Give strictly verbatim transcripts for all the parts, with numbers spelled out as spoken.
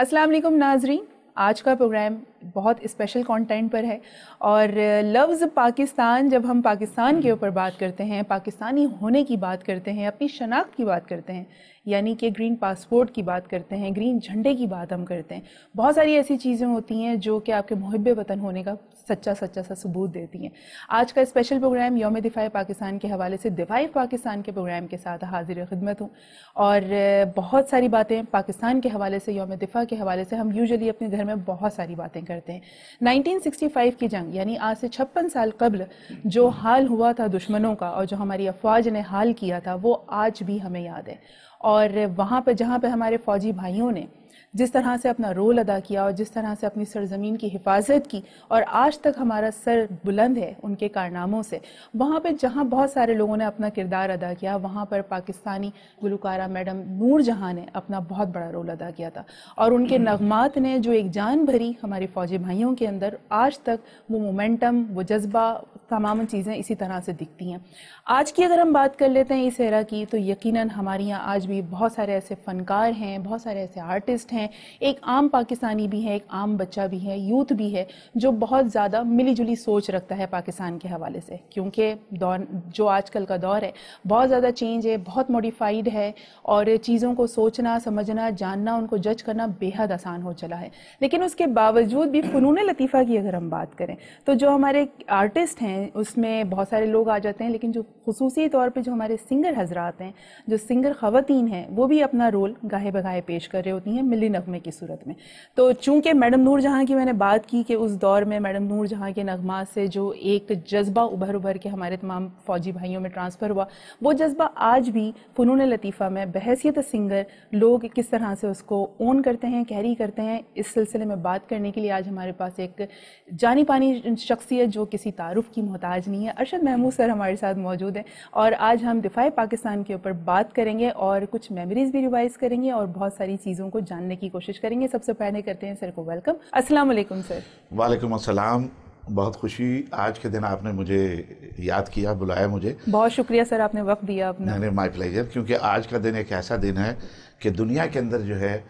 अस्सलाम वालेकुम नाजरीन, आज का प्रोग्राम बहुत स्पेशल कंटेंट पर है और लफ्ज़ पाकिस्तान, जब हम पाकिस्तान के ऊपर बात करते हैं, पाकिस्तानी होने की बात करते हैं, अपनी शनाख्त की बात करते हैं, यानी कि ग्रीन पासपोर्ट की बात करते हैं, ग्रीन झंडे की बात हम करते हैं, बहुत सारी ऐसी चीज़ें होती हैं जो कि आपके मुहिब्बे वतन होने का सच्चा सच्चा सा सबूत देती हैं। आज का स्पेशल प्रोग्राम यौम दिफाए पाकिस्तान के हवाले से दिफाए पाकिस्तान के प्रोग्राम के साथ हाजिर खिदमत हूँ और बहुत सारी बातें पाकिस्तान के हवाले से, यौम दिफा के हवाले से हम यूजुअली अपने घर में बहुत सारी बातें करते हैं। नाइनटीन सिक्सटी फाइव की जंग, यानी आज से छप्पन साल कबल जो हाल हुआ था दुश्मनों का और जो हमारी अफवाज ने हाल किया था, वो आज भी हमें याद है। और वहाँ पर जहाँ पे हमारे फ़ौजी भाइयों ने जिस तरह से अपना रोल अदा किया और जिस तरह से अपनी सरजमीन की हिफाजत की और आज तक हमारा सर बुलंद है उनके कारनामों से, वहाँ पे जहाँ बहुत सारे लोगों ने अपना किरदार अदा किया, वहाँ पर पाकिस्तानी गुलकारा मैडम नूर जहाँ ने अपना बहुत बड़ा रोल अदा किया था और उनके नगमात ने जो एक जान भरी हमारे फ़ौजी भाइयों के अंदर, आज तक वो मोमेंटम, वो जज्बा, तमाम चीज़ें इसी तरह से दिखती हैं। आज की अगर हम बात कर लेते हैं इस एरा की, तो यकीनन हमारे यहाँ आज भी बहुत सारे ऐसे फ़नकार हैं, बहुत सारे ऐसे आर्टिस्ट हैं, एक आम पाकिस्तानी भी है, एक आम बच्चा भी है, यूथ भी है जो बहुत ज़्यादा मिली जुली सोच रखता है पाकिस्तान के हवाले से, क्योंकि दौर जो आजकल का दौर है बहुत ज़्यादा चेंज है, बहुत मॉडिफाइड है और चीज़ों को सोचना, समझना, जानना, उनको जज करना बेहद आसान हो चला है। लेकिन उसके बावजूद भी फ़नून लतीफ़ा की अगर हम बात करें तो जो हमारे आर्टिस्ट हैं उसमें बहुत सारे लोग आ जाते हैं, लेकिन जो खुसूसी तौर पर जो हमारे सिंगर हजरात हैं, जो सिंगर ख़वातीन हैं, वो भी अपना रोल गाहे बगाहे पेश कर रहे होती हैं मिली नगमे की सूरत में। तो चूंकि मैडम नूर जहाँ की मैंने बात की कि उस दौर में मैडम नूर जहाँ के नगमात से जो एक जज्बा उभर उभर के हमारे तमाम फ़ौजी भाइयों में ट्रांसफ़र हुआ, वो जज्बा आज भी फ़नून लतीफ़ा में बहैसियत सिंगर लोग किस तरह से उसको ओन करते हैं, कैरी करते हैं। इस सिलसिले में बात करने के लिए आज हमारे पास एक जानी पानी शख्सियत जो किसी तारुफ की मोहताज नहीं है, अरशद महमूद सर हमारे साथ मौजूद हैं और आज हम दिफाए पाकिस्तान के ऊपर बात करेंगे और कुछ मेमोरीज भी रिवाइज करेंगे और बहुत सारी चीज़ों को जानने की कोशिश करेंगे। सबसे पहले करते हैं सर को वेलकम। अस्सलाम वालेकुम सर। वालेकुम अस्सलाम। बहुत खुशी आज के दिन आपने मुझे याद किया, बुलाया मुझे। बहुत शुक्रिया सर, आपने वक्त दिया अपना। नहीं, माय प्लेजर, क्योंकि आज का दिन एक ऐसा दिन है कि दुनिया के अंदर जो है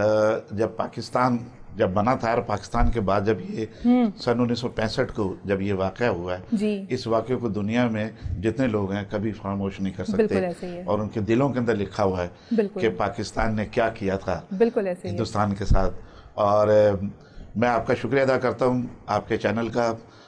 जब पाकिस्तान जब बना था और पाकिस्तान के बाद जब ये सन उन्नीस सौ पैंसठ को जब ये वाक़या हुआ है जी। इस वाक़े को दुनिया में जितने लोग हैं कभी खामोश नहीं कर सकते और उनके दिलों के अंदर लिखा हुआ है कि पाकिस्तान ने क्या किया था बिल्कुल ऐसे हिंदुस्तान के साथ। और मैं आपका शुक्रिया अदा करता हूँ, आपके चैनल का,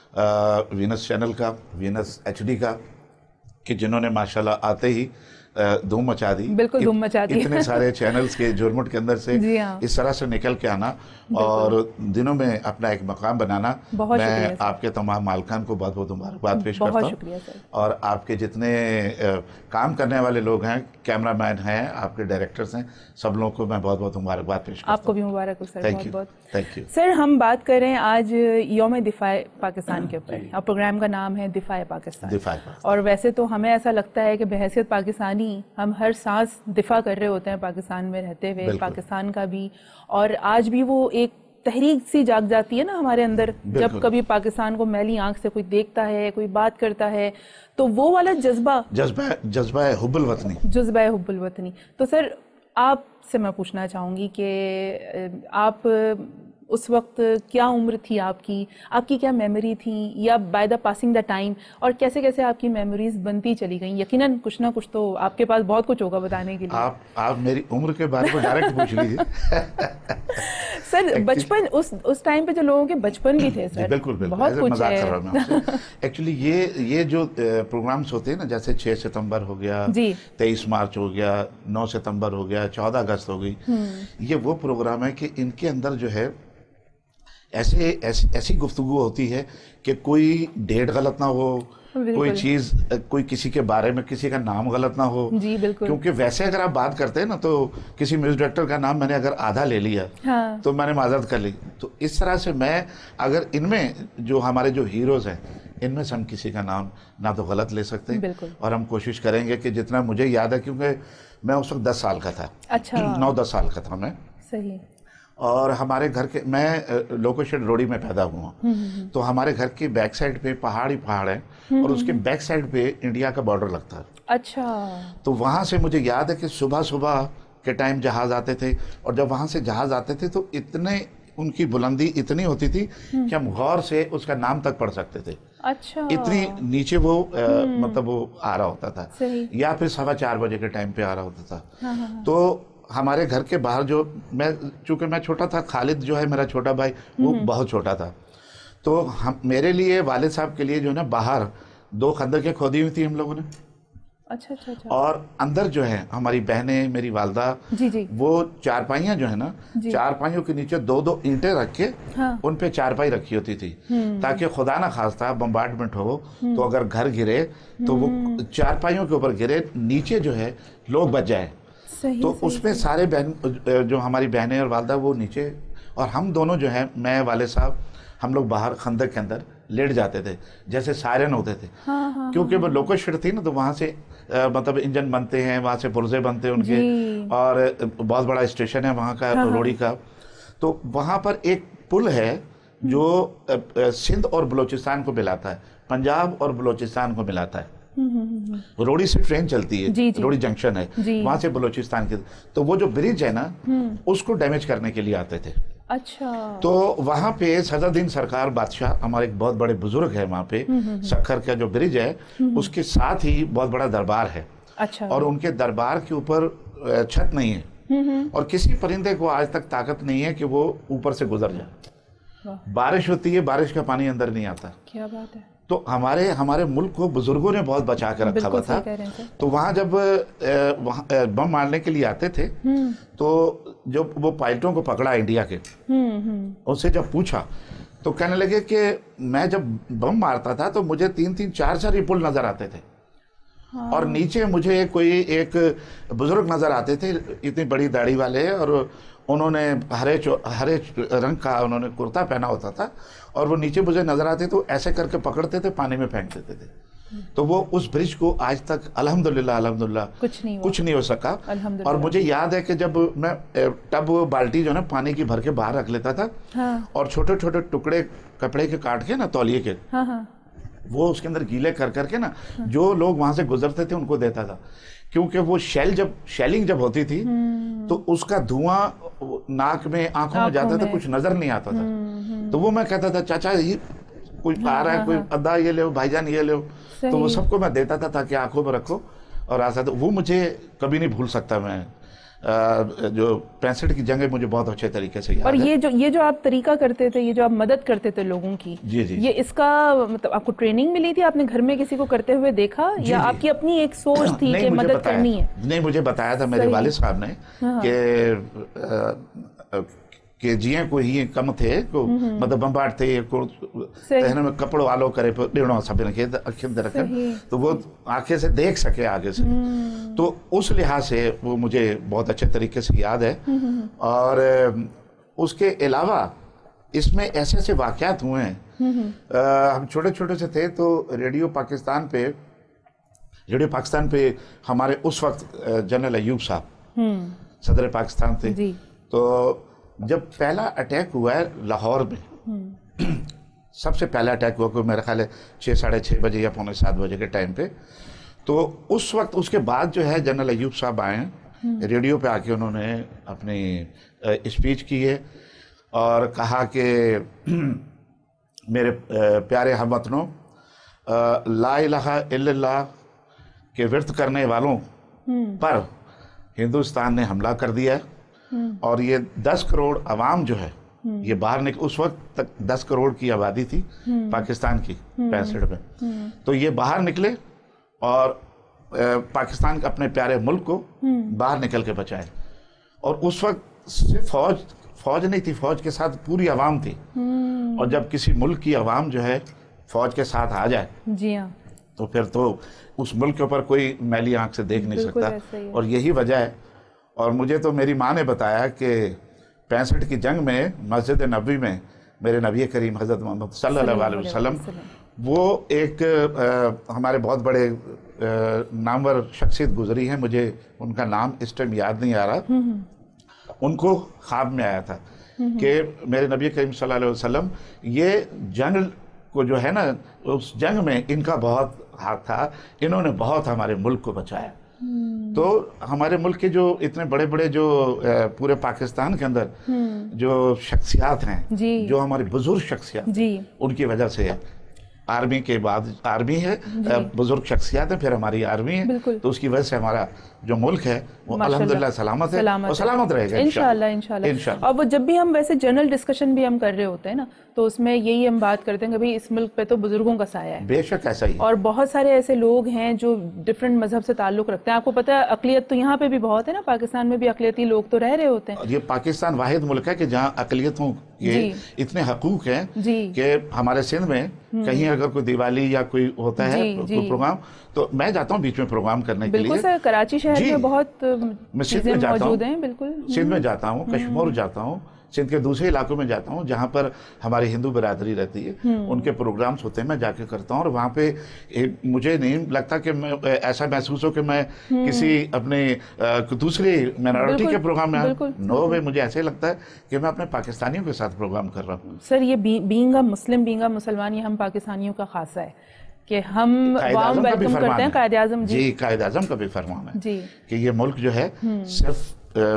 वीनस चैनल का, वीनस एचडी का, कि जिन्होंने माशाल्लाह आते ही धूम मचा दी। बिल्कुल धूम मचा दी। इतने सारे चैनल्स के जुर्मुट के अंदर से इस तरह से निकल के आना और दिनों में अपना एक मकाम बनाना, मैं आपके तमाम मालकान को बहुत बहुत मुबारकबाद पेश करता हूँ। और आपके जितने काम करने वाले लोग हैं, कैमरामैन हैं, आपके डायरेक्टर्स हैं, सब लोगों को मैं बहुत बहुत मुबारकबाद पेश करता हूँ। आपको भी मुबारक हो sir. Thank you, thank you sir. हम बात कर रहे हैं आज यौम दिफाए पाकिस्तान के ऊपर और प्रोग्राम का नाम है दिफाए पाकिस्तान। दिफाए और वैसे तो हमें ऐसा लगता है कि बहैसियत पाकिस्तानी हम हर सांस दिफा कर रहे होते हैं पाकिस्तान में रहते हुए, पाकिस्तान का भी। और आज भी वो एक तहरीक सी जाग जाती है ना हमारे अंदर, जब कभी पाकिस्तान को मैली आंख से कोई देखता है, कोई बात करता है, तो वो वाला जज्बा जज्बा जज्बा है हुब्बुल वतनी, जज्बा है हुब्बुल वतनी। तो सर आपसे मैं पूछना चाहूँगी कि आप उस वक्त क्या उम्र थी आपकी, आपकी क्या मेमोरी थी, या by the passing the time, और कैसे कैसे आपकी मेमोरीज बनती चली गई? यकीनन कुछ ना कुछ तो आपके पास बहुत कुछ होगा बताने के लिए। आप आप मेरी उम्र के बारे में डायरेक्ट पूछ लीजिए। सर बचपन, उस उस टाइम पे जो लोगों के बचपन भी थे सर, बिल्कुल बिल्कुल बहुत कुछ है। एक्चुअली ये ये जो प्रोग्राम्स होते हैं ना, जैसे छह सितंबर हो गया, तेईस मार्च हो गया, नौ सितंबर हो गया, चौदह अगस्त हो गई, ये वो प्रोग्राम है कि इनके अंदर जो है ऐसे ऐसी ऐसी गुफ्तगू होती है कि कोई डेट गलत ना हो, कोई चीज़, कोई किसी के बारे में किसी का नाम गलत ना हो जी। बिल्कुल। क्योंकि वैसे अगर आप बात करते हैं ना, तो किसी म्यूजिक डायरेक्टर का नाम मैंने अगर आधा ले लिया हाँ। तो मैंने माजरत कर ली। तो इस तरह से मैं अगर इनमें जो हमारे जो हीरोज़ हैं, इनमें से हम किसी का नाम ना तो गलत ले सकते हैं, और हम कोशिश करेंगे कि जितना मुझे याद है, क्योंकि मैं उस वक्त दस साल का था। अच्छा। नौ दस साल का था मैं। सही। और हमारे घर के, मैं लोकेशन रोडी में पैदा हुआ, तो हमारे घर के बैक साइड पे पहाड़ ही पहाड़ है और उसके बैक साइड पे इंडिया का बॉर्डर लगता है। अच्छा। तो वहाँ से मुझे याद है कि सुबह सुबह के टाइम जहाज़ आते थे, और जब वहाँ से जहाज़ आते थे तो इतने उनकी बुलंदी इतनी होती थी कि हम गौर से उसका नाम तक पढ़ सकते थे। अच्छा। इतनी नीचे वो आ, मतलब वो आ रहा होता था, या फिर सवा चार बजे के टाइम पे आ रहा होता था। हाँ हाँ। तो हमारे घर के बाहर जो, मैं चूंकि मैं छोटा था, खालिद जो है मेरा छोटा भाई वो बहुत छोटा था, तो हम मेरे लिए वालिद साहब के लिए जो है ना बाहर दो खंदकें खोदी हुई थी हम लोगों ने। अच्छा अच्छा अच्छा। और अंदर जो है हमारी बहनें, मेरी वालदा, जी जी, वो चारपाइयाँ जो है ना, चारपाइयों के नीचे दो दो ईंटें रख के हाँ, उन पे चारपाई रखी होती थी, ताकि खुदा ना खास्ता बम्बार्डमेंट हो तो अगर घर गिरे तो वो चारपाइयों के ऊपर गिरे, नीचे जो है लोग बच जाए। तो उसमें सारे बहन जो हमारी बहनें और वालदा वो नीचे, और हम दोनों जो है, मैं वाले साहब, हम लोग बाहर खंदक के अंदर लेट जाते थे, जैसे सायरन होते थे। हाँ, हाँ, क्योंकि वो लोकल शिट थी ना, तो वहाँ से आ, मतलब इंजन बनते हैं, वहाँ से पुर्जे बनते हैं उनके, और बहुत बड़ा स्टेशन है वहाँ का, हाँ, रोड़ी का। तो वहाँ पर एक पुल है जो सिंध और बलूचिस्तान को मिलाता है, पंजाब और बलूचिस्तान को मिलाता है। रोड़ी से ट्रेन चलती है, जी, जी, रोड़ी जंक्शन है, वहाँ से बलूचिस्तान के। तो वो जो ब्रिज है ना, उसको डैमेज करने के लिए आते थे। अच्छा। तो वहाँ पे सदरुद्दीन सरकार बादशाह, हमारे एक बहुत बड़े बुजुर्ग है वहाँ पे, सक्खर का जो ब्रिज है उसके साथ ही बहुत बड़ा दरबार है। अच्छा। और उनके दरबार के ऊपर छत नहीं है, और किसी परिंदे को आज तक ताकत नहीं है कि वो ऊपर से गुजर जाए। बारिश होती है, बारिश का पानी अंदर नहीं आता। क्या बात है। तो हमारे हमारे मुल्क को बुजुर्गों ने बहुत बचा कर रखा हुआ था। तो वहाँ जब वहाँ बम मारने के लिए आते थे, तो जब वो पायलटों को पकड़ा इंडिया के, उनसे जब पूछा तो कहने लगे कि मैं जब बम मारता था तो मुझे तीन तीन चार चार पुल नजर आते थे। हाँ। और नीचे मुझे कोई एक बुजुर्ग नजर आते थे, इतनी बड़ी दाढ़ी वाले, और उन्होंने हरे हरे रंग का उन्होंने कुर्ता पहना होता था, और वो नीचे मुझे नजर आते तो ऐसे करके पकड़ते थे, पानी में फेंक देते थे। तो वो उस ब्रिज को आज तक अल्हम्दुलिल्लाह अल्हम्दुलिल्लाह कुछ नहीं कुछ नहीं हो सका। और मुझे याद है कि जब मैं टब बाल्टी जो है ना पानी की भर के बाहर रख लेता था, हाँ, और छोटे छोटे टुकड़े कपड़े के काट के ना, तौलिए के, हाँ हाँ, वो उसके अंदर गीले कर करके ना, हाँ, जो लोग वहां से गुजरते थे उनको देता था। क्योंकि वो शेल जब शेलिंग जब होती थी तो उसका धुआं नाक में, आंखों में जाता था, कुछ नजर नहीं आता था। तो वो मैं कहता था, चाचा ये कोई आ रहा है, कोई अद्दा ये ले, भाईजान ये ले, तो वो सबको मैं देता था ताकि आंखों में रखो और आ सकते। वो मुझे कभी नहीं भूल सकता मैं। आ, जो पैंसठ की जंग है मुझे बहुत अच्छे तरीके से याद और है। ये जो ये जो आप तरीका करते थे, ये जो आप मदद करते थे लोगों की, जी जी, ये इसका मतलब आपको ट्रेनिंग मिली थी, आपने घर में किसी को करते हुए देखा, जी, या जी, आपकी अपनी एक सोच थी कि मदद करनी है? नहीं, मुझे बताया था मेरे वालिद साहब ने कि कि जिये को ही कम थे को मतलब बम्बाट थे को तहन में कपड़ो आलो करे ॾियणो सभिनि खे अखियुनि ते रखनि, तो वो आंखें से देख सके आगे से। तो उस लिहाज से वो मुझे बहुत अच्छे तरीके से याद है। और उसके अलावा इसमें ऐसे ऐसे वाक़यात हुए हैं। हम छोटे छोटे से थे तो रेडियो पाकिस्तान पे रेडियो पाकिस्तान पे हमारे उस वक्त जनरल अयूब साहब सदर पाकिस्तान थे। तो जब पहला अटैक हुआ है लाहौर में, सबसे पहला अटैक हुआ, कोई मेरा ख्याल है छः साढ़े छः बजे या पौने सात बजे के टाइम पे। तो उस वक्त उसके बाद जो है जनरल अयूब साहब आए, रेडियो पे आके उन्होंने अपनी स्पीच की है और कहा कि मेरे प्यारे हमवतनों, ला इलाहा इल्लल्लाह के व्रत करने वालों पर हिंदुस्तान ने हमला कर दिया है, और ये दस करोड़ अवाम जो है ये बाहर निकल, उस वक्त तक दस करोड़ की आबादी थी पाकिस्तान की पैंसठ में, तो ये बाहर निकले और पाकिस्तान के अपने प्यारे मुल्क को बाहर निकल के बचाए। और उस वक्त सिर्फ फौज फौज नहीं थी, फौज के साथ पूरी आवाम थी। और जब किसी मुल्क की आवाम जो है फौज के साथ आ जाए, जी हाँ, तो फिर तो उस मुल्क के ऊपर कोई मैली आंख से देख नहीं सकता। और यही वजह है। और मुझे तो मेरी माँ ने बताया कि पैंसठ की जंग में मस्जिद नबी में मेरे नबी करीम हज़रत मोहम्मद सल्लल्लाहु अलैहि वसल्लम, वो एक आ, हमारे बहुत बड़े आ, नामवर शख्सियत गुजरी है, मुझे उनका नाम इस टाइम याद नहीं आ रहा। उनको ख्वाब में आया था कि मेरे नबी करीम सल्लल्लाहु अलैहि वसल्लम, ये जंग को जो है ना, उस जंग में इनका बहुत हाथ था, इन्होंने बहुत हमारे मुल्क को बचाया। तो हमारे मुल्क के जो इतने बड़े बड़े जो पूरे पाकिस्तान के अंदर जो शख्सियात हैं, जो हमारी बुजुर्ग शख्सियात, उनकी वजह से है। आर्मी के बाद आर्मी है, बुजुर्ग शख्सियात है, फिर हमारी आर्मी है, तो उसकी वजह से हमारा जो मुल्क है वो अल्हम्दुलिल्लाह सलामत है सलामत और सलामत रहेगा इंशाल्लाह इंशाल्लाह। और वो जब भी हम वैसे जनरल डिस्कशन भी हम कर रहे होते हैं ना, तो उसमें यही हम बात करते हैं कि भाई इस मुल्क पे तो बुजुर्गों का साया है। बेशक ऐसा ही। और बहुत सारे ऐसे लोग हैं जो डिफरेंट मजहब से ताल्लुक रखते हैं। आपको पता है अकलियत तो यहाँ पे भी बहुत है ना, पाकिस्तान में भी अकलियती लोग तो रह रहे होते हैं। ये पाकिस्तान वाहिद मुल्क है कि जहाँ अकलियतों के इतने हकूक हैं कि हमारे सिंध में कहीं अगर कोई दिवाली या कोई होता है कोई प्रोग्राम, तो मैं जाता हूँ बीच में प्रोग्राम करने के लिए। बिल्कुल सर, कराची शहर में बहुत मैं सिंध में जाता हूँ, बिल्कुल सिंध में जाता हूँ, कश्मीर जाता हूँ, सिंध के दूसरे इलाकों में जाता हूँ जहाँ पर हमारी हिंदू बिरादरी रहती है, उनके प्रोग्राम्स होते हैं, मैं जाके करता हूँ। और वहाँ पे ए, मुझे नहीं लगता कि मैं ऐसा महसूस हो कि मैं किसी अपने दूसरे माइनॉरिटी के प्रोग्राम में, नो वे, मुझे ऐसे लगता है कि मैं अपने पाकिस्तानियों के साथ प्रोग्राम कर रहा हूँ। सर ये being a Muslim, being a मुसलमान, ये हम पाकिस्तानियों का खासा है कि हम वार्म वेलकम करते हैं। कायदे आज़म जी, कायदे आज़म का भी फरमान है जी कि ये मुल्क जो है सिर्फ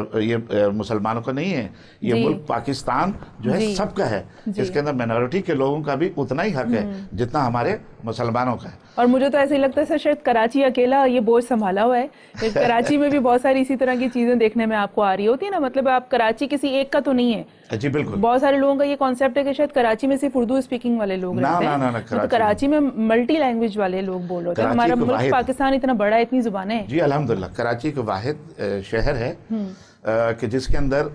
ये मुसलमानों का नहीं है, ये मुल्क पाकिस्तान जो है सबका है, इसके अंदर माइनॉरिटी के लोगों का भी उतना ही हक है जितना हमारे मुसलमानों का है। और मुझे तो ऐसे ही लगता है सर शायद कराची अकेला ये बोझ संभाला हुआ है। कराची में भी बहुत सारी इसी तरह की चीजें देखने में आपको आ रही होती है ना, मतलब आप कराची किसी एक का तो नहीं है जी, बिल्कुल। बहुत सारे लोगों का ये कॉन्सेप्ट है कि शायद कराची में सिर्फ उर्दू स्पीकिंग वाले लोग रहते हैं, तो कराची में मल्टी लैंग्वेज वाले लोग बोल रहे हैं। हमारा मुल्क पाकिस्तान इतना बड़ा है, इतनी जुबानें हैं जी, अल्हम्दुलिल्लाह। कराची का वाहिद शहर है कि जिसके अंदर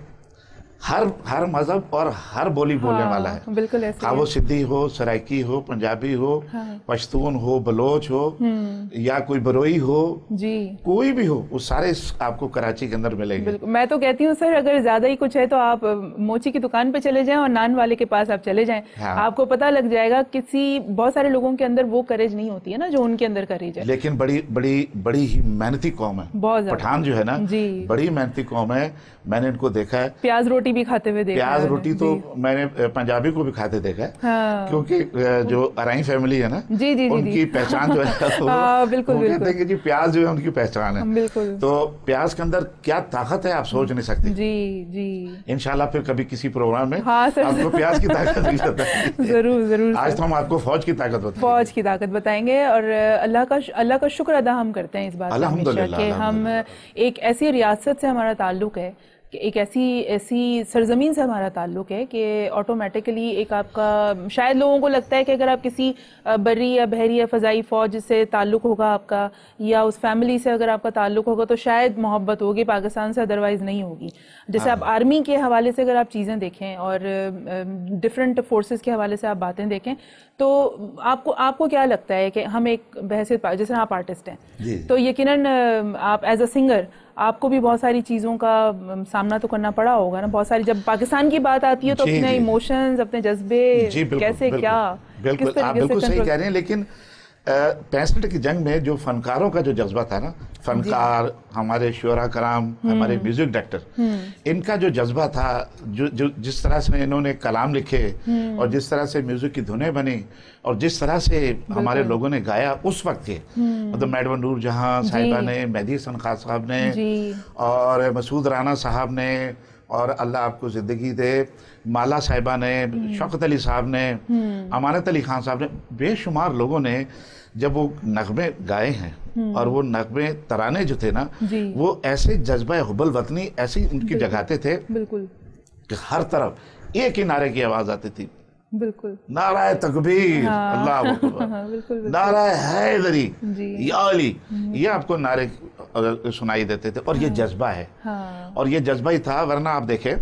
हर हर मजहब और हर बोली बोलने हाँ, वाला है। बिल्कुल ऐसे हाँ, वो सिद्धी हो, सराइकी हो, पंजाबी हो, हाँ, पश्तून हो, बलोच हो या कोई बरोई हो जी, कोई भी हो, वो सारे आपको कराची के अंदर मिलेंगे। मैं तो कहती हूँ सर अगर ज्यादा ही कुछ है तो आप मोची की दुकान पे चले जाएं और नान वाले के पास आप चले जाएं, हाँ, आपको पता लग जाएगा। किसी बहुत सारे लोगों के अंदर वो करेज नहीं होती है ना जो उनके अंदर करेज है। लेकिन बड़ी बड़ी बड़ी ही मेहनती कौम है बहुत। पठान जो है ना जी, बड़ी मेहनती कौम है, मैंने इनको देखा है। प्याज रोटी भी खाते हुए देखा प्याज रोटी तो मैंने पंजाबी को भी खाते देखा है, हाँ, क्योंकि जो अराई फैमिली है ना जी, जी, उनकी जी, पहचान जो है वो, हाँ, बिल्कुल, वो बिल्कुल। कहते हैं कि जी प्याज जो है उनकी पहचान है, बिल्कुल। तो प्याज के अंदर क्या ताकत है आप सोच नहीं सकते। जी जी, इंशाल्लाह फिर कभी किसी प्रोग्राम में हाँ, सर, आपको प्याज की ताकत नहीं बताएंगे। जरूर जरूर। आज तो हम आपको फौज की ताकत बताएंगे, फौज की ताकत बताएंगे। और अल्लाह का अल्लाह का शुक्र अदा हम करते हैं इस बात अल्हम्दुलिल्लाह कि हम एक ऐसी रियासत से हमारा ताल्लुक है, एक ऐसी ऐसी सरजमीन से हमारा ताल्लुक है कि ऑटोमेटिकली एक आपका, शायद लोगों को लगता है कि अगर आप किसी बर्री या बहरी या फ़ज़ाई फ़ौज से ताल्लुक होगा आपका, या उस फैमिली से अगर आपका ताल्लुक होगा तो शायद मोहब्बत होगी, पाकिस्तान से अदरवाइज़ नहीं होगी। जैसे आप आर्मी के हवाले से अगर आप चीज़ें देखें और डिफरेंट फोर्सेस के हवाले से आप बातें देखें, तो आपको आपको क्या लगता है कि हम एक बहसियत, जैसे आप आर्टिस्ट हैं तो यकीनन आप एज अ सिंगर आपको भी बहुत सारी चीज़ों का सामना तो करना पड़ा होगा ना। बहुत सारी, जब पाकिस्तान की बात आती है तो अपने इमोशंस, अपने जज्बे कैसे, क्या, बिल्कुल आप बिल्कुल सही कह रहे हैं। लेकिन पैंसठ की जंग में जो फनकारों का जो जज्बा था ना, फनकार, हमारे शुरा कराम, हमारे म्यूजिक डायरेक्टर, इनका जो जज्बा था, जो जो जिस तरह से इन्होंने कलाम लिखे और जिस तरह से म्यूजिक की धुनें बनी और जिस तरह से हमारे लोगों ने गाया उस वक्त के, मतलब मैडम नूर जहां साहिबा ने, मेहदी हसन खान साहब ने और मसूद राना साहब ने, और अल्लाह आपको जिंदगी दे, माला साहिबा ने, शौकत अली साहब ने, अमानत अली खान साहब ने, बेशुमार लोगों ने जब वो नगमे गाए हैं और वो नगमे तराने जो थे ना, वो ऐसे जज्बा हुब्बुल वतनी ऐसे उनकी जगाते थे बिल्कुल कि हर तरफ एक ही नारे की आवाज आती थी, बिल्कुल, नाराए तकबीर, अल्लाह अकबर, नाराए हैदरी, या अली, ये आपको नारे सुनाई देते थे। और ये जज्बा है, और ये जज्बा ही था, वरना आप देखें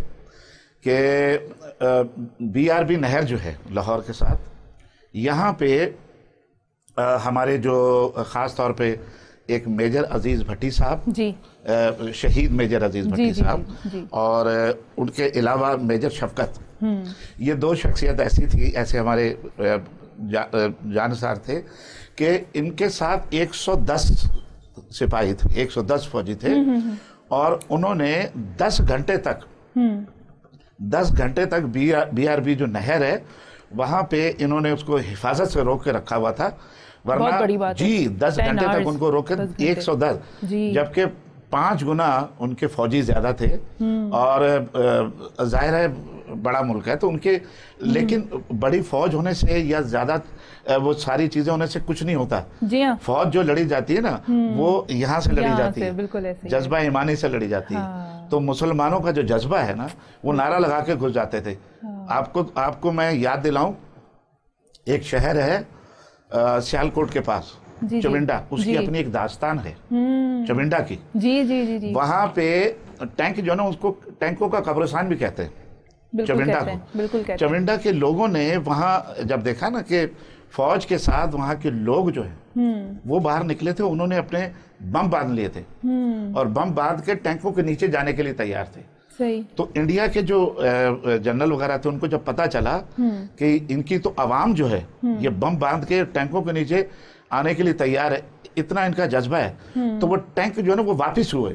कि बी आर बी नहर जो है लाहौर के साथ, यहाँ पे आ, हमारे जो ख़ास तौर पे एक मेजर अजीज़ भट्टी साहब जी, आ, शहीद मेजर अजीज़ भट्टी साहब, और उनके अलावा मेजर शफकत, ये दो शख्सियत ऐसी थी, ऐसे हमारे जा, जानसार थे कि इनके साथ एक सौ दस सिपाही थे, एक सौ दस फौजी थे, और उन्होंने दस घंटे तक दस घंटे तक बी आर बी जो नहर है वहाँ पे इन्होंने उसको हिफाजत से रोक के रखा हुआ था, वरना बहुत बड़ी बात जी दस घंटे तक उनको रोके एक सौ दस, जबकि पांच गुना उनके फौजी ज्यादा थे और जाहिर है बड़ा मुल्क है तो उनके, लेकिन बड़ी फौज होने से या ज्यादा वो सारी चीजें होने से कुछ नहीं होता। जी हाँ। फौज जो लड़ी जाती है ना वो यहाँ से लड़ी जाती है, बिल्कुल ऐसे जज्बा ईमानी से लड़ी जाती है। हाँ। तो मुसलमानों का जो जज्बा है ना वो नारा लगा के घुस जाते थे। हाँ। आपको आपको मैं याद दिलाऊं, एक शहर है सियालकोट के पास, चविंडा, उसकी अपनी एक दास्तान है चविंडा की। जी जी जी जी। वहां पे टैंक जो है ना उसको टैंकों का कब्रिस्तान भी कहते हैं चविंडा को। बिल्कुल कहते हैं। चविंडा के लोगों ने वहां जब देखा ना कि फौज के साथ वहां के लोग जो है वो बाहर निकले थे, उन्होंने अपने बम बांध लिए थे और बम बांध के टैंकों के नीचे जाने के लिए तैयार थे। सही। तो इंडिया के जो जनरल वगैरह थे उनको जब पता चला कि इनकी तो आवाम जो है ये बम बांध के टैंकों के नीचे आने के लिए तैयार है, इतना इनका जज्बा है, तो वो टैंक जो है ना वो वापस हुए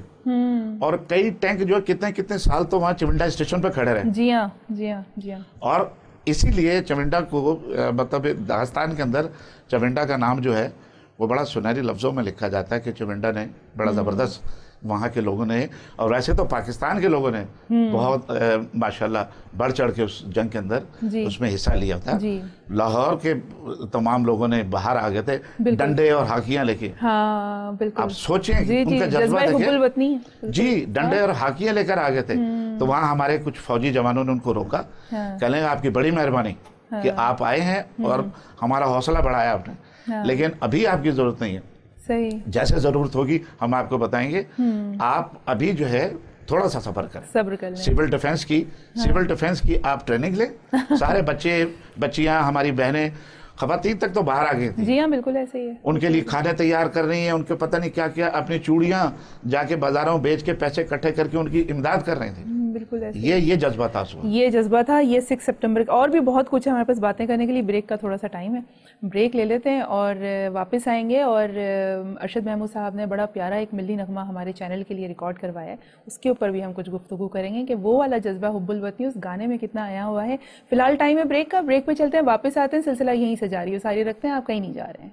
और कई टैंक जो है कितने कितने साल तो वहाँ चविंडा स्टेशन पर खड़े रहे। जी हाँ जी हाँ जी हाँ। और इसीलिए चविंडा को मतलब दास्तान के अंदर चविंडा का नाम जो है वो बड़ा सुनहरी लफ्जों में लिखा जाता है कि चविंडा ने बड़ा जबरदस्त वहाँ के लोगों ने, और वैसे तो पाकिस्तान के लोगों ने बहुत माशाल्लाह बढ़ चढ़ के उस जंग के अंदर उसमें हिस्सा लिया था। लाहौर के तमाम लोगों ने बाहर आ गए थे डंडे और हाकियां लेके। हाँ, बिल्कुल। आप सोचें उनका जज्बा देखें जी, डंडे और हाकियां लेकर आ गए थे। तो वहाँ हमारे कुछ फौजी जवानों ने उनको रोका, कहने आपकी बड़ी मेहरबानी कि आप आए हैं और हमारा हौसला बढ़ाया आपने, लेकिन अभी आपकी जरूरत नहीं है। सही। जैसे जरूरत होगी हम आपको बताएंगे, आप अभी जो है थोड़ा सा सब्र करें, सब्र कर लें। सिविल डिफेंस की हाँ। सिविल डिफेंस की आप ट्रेनिंग लें। सारे बच्चे बच्चियां हमारी बहनें खवातीन तक तो बाहर आ गई थी। जी हाँ, बिल्कुल ऐसे ही है। उनके लिए खाने तैयार कर रही हैं, उनके पता नहीं क्या क्या, अपनी चूड़ियां जाके बाजारों में बेच के पैसे इकट्ठे करके उनकी इमदाद कर रहे थे। बिल्कुल ऐसे। ये ये जज्बा था उसमें, ये जज्बा था। ये सिक्स सितंबर का और भी बहुत कुछ है हमारे पास बातें करने के लिए। ब्रेक का थोड़ा सा टाइम है, ब्रेक ले लेते हैं और वापस आएंगे। और अरशद महमूद साहब ने बड़ा प्यारा एक मिली नगमा हमारे चैनल के लिए रिकॉर्ड करवाया है, उसके ऊपर भी हम कुछ गुफ्तगू करेंगे कि वो वाला जज्बा हुब्बुल वतनी उस गाने में कितना आया हुआ है। फिलहाल टाइम है ब्रेक का, ब्रेक पे चलते हैं, वापस आते हैं, सिलसिला यहीं से जारी है, सारी रखते हैं, आप कहीं नहीं जा रहे हैं।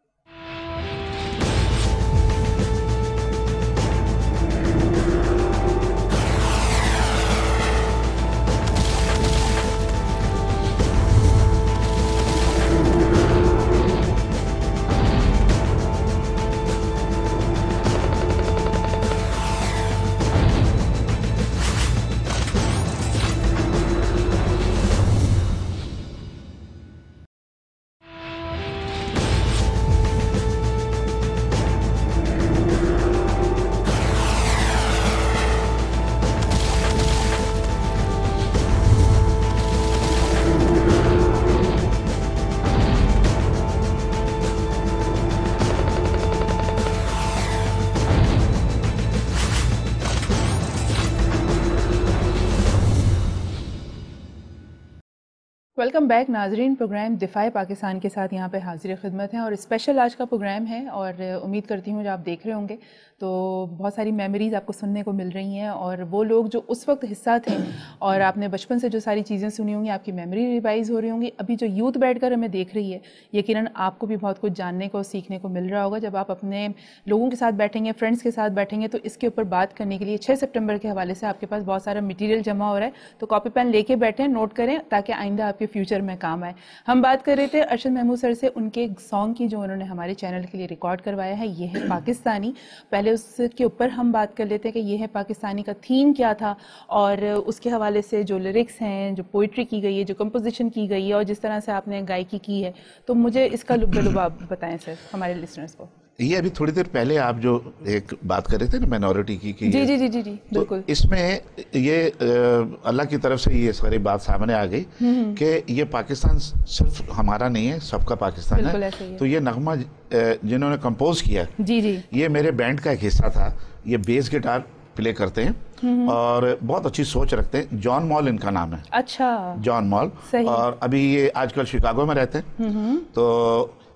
वेलकम बैक नाजरीन। प्रोग्राम दिफाए पाकिस्तान के साथ यहाँ पे हाजिर खिदमत है और स्पेशल आज का प्रोग्राम है और उम्मीद करती हूँ जो आप देख रहे होंगे तो बहुत सारी मेमोरीज़ आपको सुनने को मिल रही हैं और वो लोग जो उस वक्त हिस्सा थे और आपने बचपन से जो सारी चीज़ें सुनी होंगी आपकी मेमोरी रिवाइज हो रही होंगी। अभी जो यूथ बैठकर हमें देख रही है, यकीनन आपको भी बहुत कुछ जानने को सीखने को मिल रहा होगा। जब आप अपने लोगों के साथ बैठेंगे, फ्रेंड्स के साथ बैठेंगे, तो इसके ऊपर बात करने के लिए छः सितंबर के हवाले से आपके पास बहुत सारा मटीरियल जमा हो रहा है, तो कॉपी पेन लेके बैठें, नोट करें ताकि आइंदा आपके फ्यूचर में काम आए। हम बात कर रहे थे अरशद महमूद सर से उनके सॉन्ग की जो उन्होंने हमारे चैनल के लिए रिकॉर्ड करवाया है, ये है पाकिस्तानी। पहले उसके ऊपर हम बात कर लेते हैं कि ये है पाकिस्तानी का थीम क्या था और उसके हवाले से जो लिरिक्स हैं, जो पोइट्री की गई है, जो कंपोजिशन की गई है और जिस तरह से आपने गायकी की है, तो मुझे इसका लुब्बा बताएं सर हमारे लिसनर्स को। ये अभी थोड़ी देर पहले आप जो एक बात कर रहे थे ना माइनॉरिटी की, की जी, जी जी जी जी बिल्कुल, तो इसमें ये अल्लाह की तरफ से ये सारी बात सामने आ गई कि ये पाकिस्तान सिर्फ हमारा नहीं है, सबका पाकिस्तान है। है। तो ये नगमा जिन्होंने कंपोज किया, जी जी ये मेरे बैंड का एक हिस्सा था। ये बेस गिटार प्ले करते हैं और बहुत अच्छी सोच रखते हैं। जॉन मॉल इनका नाम है। अच्छा, जॉन मॉल। और अभी ये आजकल शिकागो में रहते हैं। तो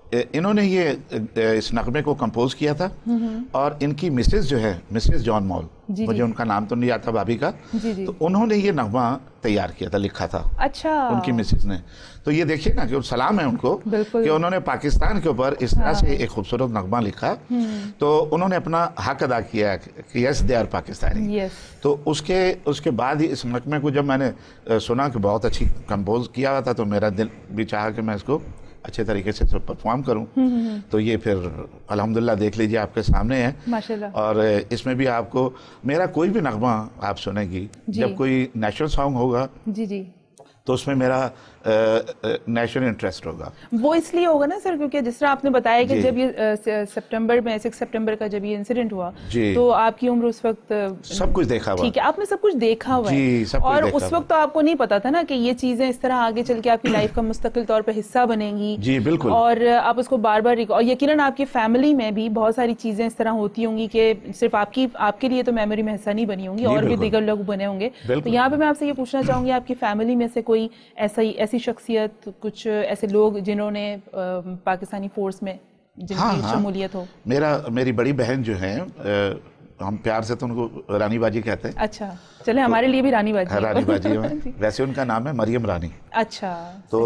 इन्होंने ये इस नगमे को कंपोज किया था और इनकी मिसेस जो है मिसेस जॉन मॉल, मुझे उनका नाम तो नहीं आता भाभी का, जी जी। तो उन्होंने ये नगमा तैयार किया था, लिखा था। अच्छा। उनकी मिसेस ने। तो ये देखिए ना कि सलाम है उनको कि उन्होंने पाकिस्तान के ऊपर इस तरह हाँ। से एक खूबसूरत नगमा लिखा। तो उन्होंने अपना हक अदा किया कि यस दे आर पाकिस्तानी। तो उसके उसके बाद ही इस नगमे को जब मैंने सुना कि बहुत अच्छी कंपोज किया हुआ था, तो मेरा दिल भी चाहा कि मैं इसको अच्छे तरीके से परफॉर्म करूं। तो ये फिर अल्हम्दुलिल्लाह देख लीजिए आपके सामने है माशाल्लाह। और इसमें भी आपको मेरा कोई भी नगमा आप सुनेगी, जब कोई नेशनल सॉन्ग होगा जी जी तो उसमें मेरा नेशनल इंटरेस्ट होगा। वो इसलिए होगा ना सर, क्योंकि जिस तरह आपने बताया कि जब ये सितंबर में सिक्स सितंबर का जब ये इंसिडेंट हुआ तो आपकी उम्र उस वक्त सब कुछ देखा हुआ, ठीक है, आपने सब कुछ देखा हुआ है सब और कुछ उस वक्त तो आपको नहीं पता था ना कि ये चीजें इस तरह आगे चल के आपकी लाइफ का मुस्तकिल तौर पर हिस्सा बनेंगी। जी बिल्कुल। और आप उसको बार बार, और यकीनन आपकी फैमिली में भी बहुत सारी चीजें इस तरह होती होंगी कि सिर्फ आपकी आपके लिए तो मेमोरी में हिस्सा नहीं बनी होंगी, और भी दीगर लोग बने होंगे। तो यहाँ पे मैं आपसे ये पूछना चाहूंगी, आपकी फैमिली में से कोई ऐसा ऐसी शख्सियत, कुछ ऐसे लोग जिन्होंने पाकिस्तानी फोर्स में जिनकी हाँ, शमूलियत हो? मेरा मेरी बड़ी बहन जो है, हम प्यार से तो उनको रानी बाजी कहते हैं। अच्छा, चले तो, हमारे लिए भी रानी बाजी रानी बाजी है। वैसे उनका नाम है मरियम रानी। अच्छा। तो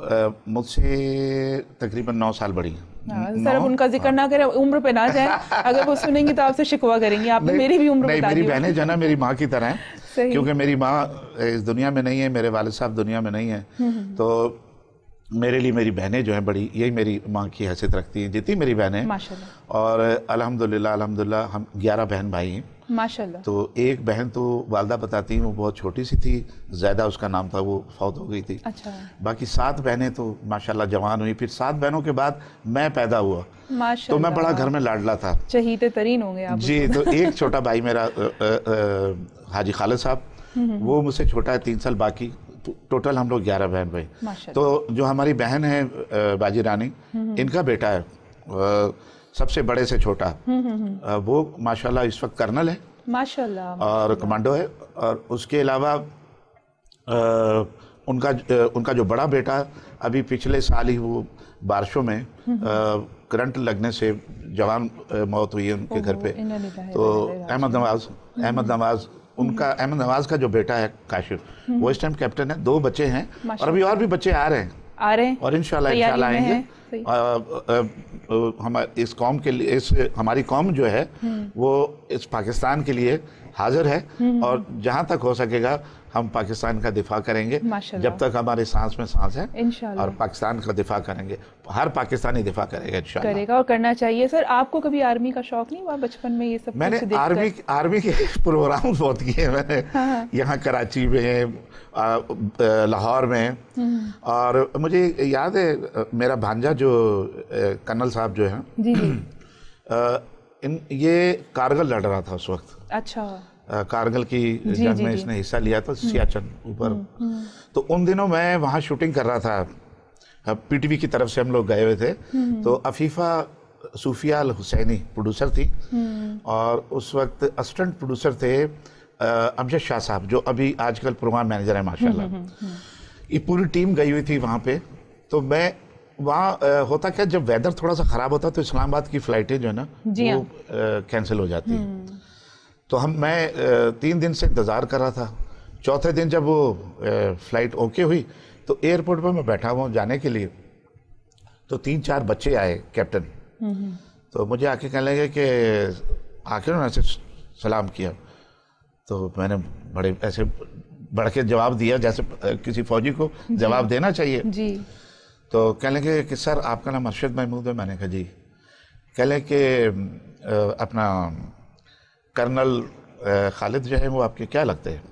मुझसे तकरीबन नौ साल बड़ी है। सर अब उनका जिक्र हाँ। ना करें, उम्र पे ना जाए, अगर वो सुनेंगी तो आपसे शिकवा करेंगी। आपने मेरी भी उम्र बता दी। मेरी बहनें जो ना मेरी माँ की तरह है, क्योंकि मेरी माँ इस दुनिया में नहीं है, मेरे वालिद साहब दुनिया में नहीं है, तो मेरे लिए मेरी बहनें जो हैं बड़ी, यही मेरी माँ की हैसियत रखती हैं, जितनी मेरी बहनें माशाल्लाह। और अल्हम्दुलिल्लाह अल्हम्दुलिल्लाह हम ग्यारह बहन भाई हैं माशाल्लाह। तो एक बहन तो वालदा बताती हैं वो बहुत छोटी सी थी, ज़्यादा उसका नाम था, वो फौत हो गई थी। अच्छा। बाकी सात बहनें तो माशाल्लाह जवान हुई। फिर सात बहनों के बाद मैं पैदा हुआ, तो मैं बड़ा घर में लाडला था, चहीते तरीन होंगे आप जी। तो एक छोटा भाई मेरा हाजी खालिद साहब, वो मुझसे छोटा है तीन साल, बाकी टोटल हम लोग ग्यारह बहन भाई। तो जो हमारी बहन है बाजी रानी, इनका बेटा है सबसे बड़े से छोटा, वो माशाल्लाह इस वक्त कर्नल है माशाल्लाह और कमांडो है। और उसके अलावा उनका उनका जो बड़ा बेटा अभी पिछले साल ही वो बारिशों में करंट लगने से जवान मौत हुई है उनके घर पे। तो अहमद नवाज अहमद नवाज उनका अहमद नवाज का जो बेटा है काशिफ, वो इस टाइम कैप्टन है। दो बच्चे हैं और अभी और भी बच्चे आ रहे हैं आ रहे हैं और इंशाल्लाह इंशाल्लाह आएंगे। हम इस कौम के लिए, इस हमारी कौम जो है वो इस पाकिस्तान के लिए हाजिर है, और जहां तक हो सकेगा हम पाकिस्तान का दिफा करेंगे जब तक हमारे सांस में सांस है, और पाकिस्तान का दिफा करेंगे। हर पाकिस्तानी दिफा करेगा इंशाल्लाह, करेगा और करना चाहिए। सर आपको कभी आर्मी का शौक नहीं हुआ बचपन में? ये सब मैंने आर्मी आर्मी के प्रोग्राम बहुत किए मैंने, हाँ। यहाँ कराची में, लाहौर में, और मुझे याद है मेरा भांजा जो कर्नल साहब जो है जी जी। इन ये कारगिल लड़ रहा था उस वक्त। अच्छा। कारगिल की जंग में इसने हिस्सा लिया था, सियाचिन ऊपर। तो उन दिनों मैं वहाँ शूटिंग कर रहा था, पीटीवी की तरफ से हम लोग गए हुए थे। तो अफीफा सूफिया अल हुसैनी प्रोड्यूसर थी, और उस वक्त असिस्टेंट प्रोड्यूसर थे अमजद शाह साहब, जो अभी आजकल प्रोग्राम मैनेजर है माशाल्लाह। ये पूरी टीम गई हुई थी वहाँ पे। तो मैं वहाँ होता क्या, जब वेदर थोड़ा सा ख़राब होता तो इस्लामाबाद की फ़्लाइटें जो है ना वो कैंसिल हो जाती। तो हम मैं तीन दिन से इंतज़ार कर रहा था। चौथे दिन जब वो फ़्लाइट ओके हुई तो एयरपोर्ट पर मैं बैठा हुआ जाने के लिए, तो तीन चार बच्चे आए कैप्टन, तो मुझे आके कहने लगे कि आके उन्होंने ऐसे सलाम किया। तो मैंने बड़े ऐसे बढ़ के जवाब दिया जैसे किसी फौजी को जवाब देना चाहिए जी। तो कहने लगे कि सर आपका नाम अरशद महमूद है। मैंने कहा जी। कह लें कि अपना कर्नल खालिद जो है वो आपके क्या लगते हैं,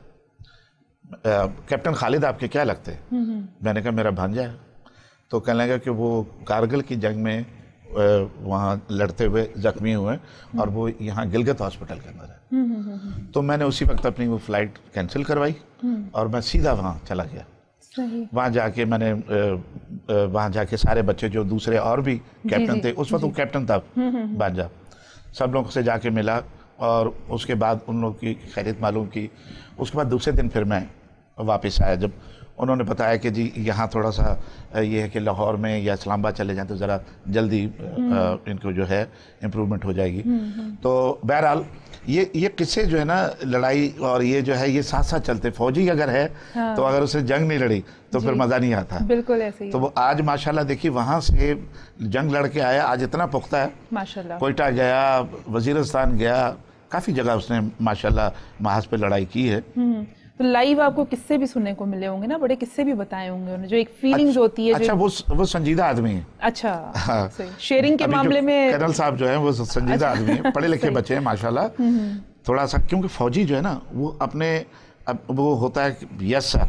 कैप्टन खालिद आपके क्या लगते हैं? मैंने कहा मेरा भांजा है। तो कहने लगा कि वो कारगिल की जंग में वहाँ लड़ते हुए जख्मी हुए और वो यहाँ गिलगित हॉस्पिटल के अंदर है। तो मैंने उसी वक्त अपनी वो फ्लाइट कैंसिल करवाई और मैं सीधा वहाँ चला गया। वहाँ जाके मैंने वहाँ जाके सारे बच्चे जो दूसरे और भी कैप्टन थे, उस वक्त वो कैप्टन था बांजा, सब लोगों से जाके मिला और उसके बाद उन लोगों की खैरियत मालूम की। उसके बाद दूसरे दिन फिर मैं वापस आया। जब उन्होंने बताया कि जी यहाँ थोड़ा सा ये है कि लाहौर में या इस्लामाबाद चले जाएं तो ज़रा जल्दी इनको जो है इम्प्रूवमेंट हो जाएगी। तो बहरहाल ये ये किस्से जो है ना लड़ाई और ये जो है ये साथ साथ चलते। फौजी अगर है हाँ। तो अगर उसने जंग नहीं लड़ी तो फिर मज़ा नहीं आता। बिल्कुल ऐसे ही। तो वो आज माशाल्लाह देखिए वहाँ से जंग लड़ के आया, आज इतना पुख्ता है माशाल्लाह। कोयटा गया, वजीरिस्तान गया, काफ़ी जगह उसने माशाल्लाह महाज पे लड़ाई की है। तो लाइव आपको किस्से भी सुनने को मिले होंगे ना, बड़े किस्से भी बताए होंगे उन्होंने, जो एक फीलिंग्स अच्छा, होती है। अच्छा, वो वो संजीदा आदमी है। अच्छा हाँ। शेयरिंग के मामले में कर्नल साहब जो है वो संजीदा आदमी है, पढ़े लिखे बच्चे हैं माशाल्लाह। थोड़ा सा क्योंकि फौजी जो है ना वो अपने अब वो होता है यस सर,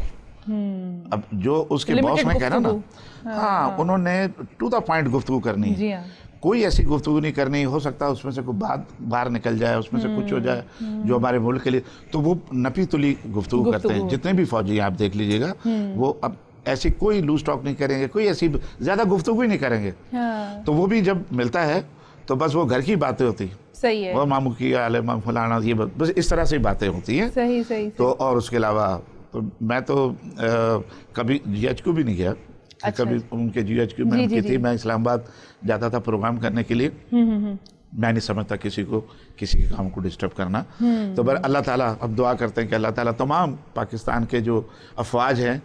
अब जो उसके बॉस ने कहना ना हाँ उन्होंने टू द पॉइंट गुफ्तगू करनी है, कोई ऐसी गुफ्तगू नहीं करनी। हो सकता है उसमें से कोई बात बाहर निकल जाए, उसमें से कुछ हो जाए जो हमारे मुल्क के लिए, तो वो नपी तुली गुफ्तगू करते हैं। जितने भी फौजी आप देख लीजिएगा वो अब ऐसी कोई लूज टॉक नहीं करेंगे, कोई ऐसी ज्यादा गुफ्तगू ही नहीं करेंगे। हाँ। तो वो भी जब मिलता है तो बस वो घर की बातें होती सही है, वो मामू की आले माम फलाना, ये बस इस तरह से बातें होती हैं। सही सही तो और उसके अलावा तो मैं तो आ, कभी जीएच को भी नहीं गया। अच्छा। कभी उनके जीएच की मैं की थी, मैं इस्लामाबाद जाता था प्रोग्राम करने के लिए। मैं नहीं समझता किसी को किसी के काम को डिस्टर्ब करना। तो बर अल्लाह ताला अब दुआ करते हैं कि अल्लाह ताला तमाम पाकिस्तान के जो अफवाज हैं,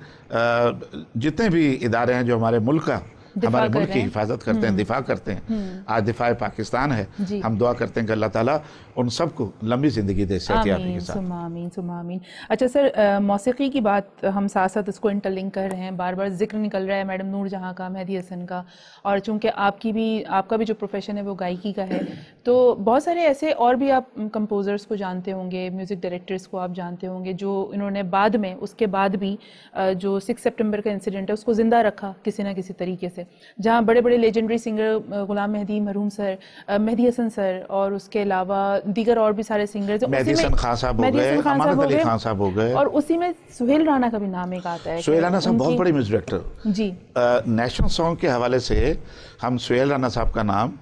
जितने भी इदारे हैं जो हमारे मुल्क का हमारे मुल्क की हिफाजत करते हैं, दिफा करते हैं, आज दिफा पाकिस्तान है, हम दुआ करते हैं कि अल्लाह ताला उन सबको लंबी ज़िंदगी दे, सेहतयाबी के साथ। आमीन सुम्मा आमीन। अच्छा सर, मौसीकी की बात हम साथ साथ इसको इंटरलिंक कर रहे हैं, बार बार जिक्र निकल रहा है मैडम नूर जहाँ का, मेहदी हसन का, और चूँकि आपकी भी आपका भी जो प्रोफेशन है वो गायकी का है, तो बहुत सारे ऐसे और भी आप कंपोज़र्स को जानते होंगे, म्यूज़िक डायरेक्टर्स को आप जानते होंगे, जो इन्होंने बाद में उसके बाद भी जो सिक्स सितंबर का इंसिडेंट है उसको ज़िंदा रखा किसी ना किसी तरीके से, जहाँ बड़े बड़े लेजेंडरी सिंगर गुलाम मेहदी मरहूम सर, मेहदी हसन सर और उसके अलावा दीगर और भी सारे सिंगर्स, मेहदी हसन खान साहब हो गए, अमानत अली खान साहब हो गए, और उसी में सुहेल राना का भी नाम एक आता है। सुहेल राना साहब बहुत बड़े म्यूजिक डायरेक्टर जी। नेशनल सॉन्ग के हवाले से हम सुहेल राना साहब का नाम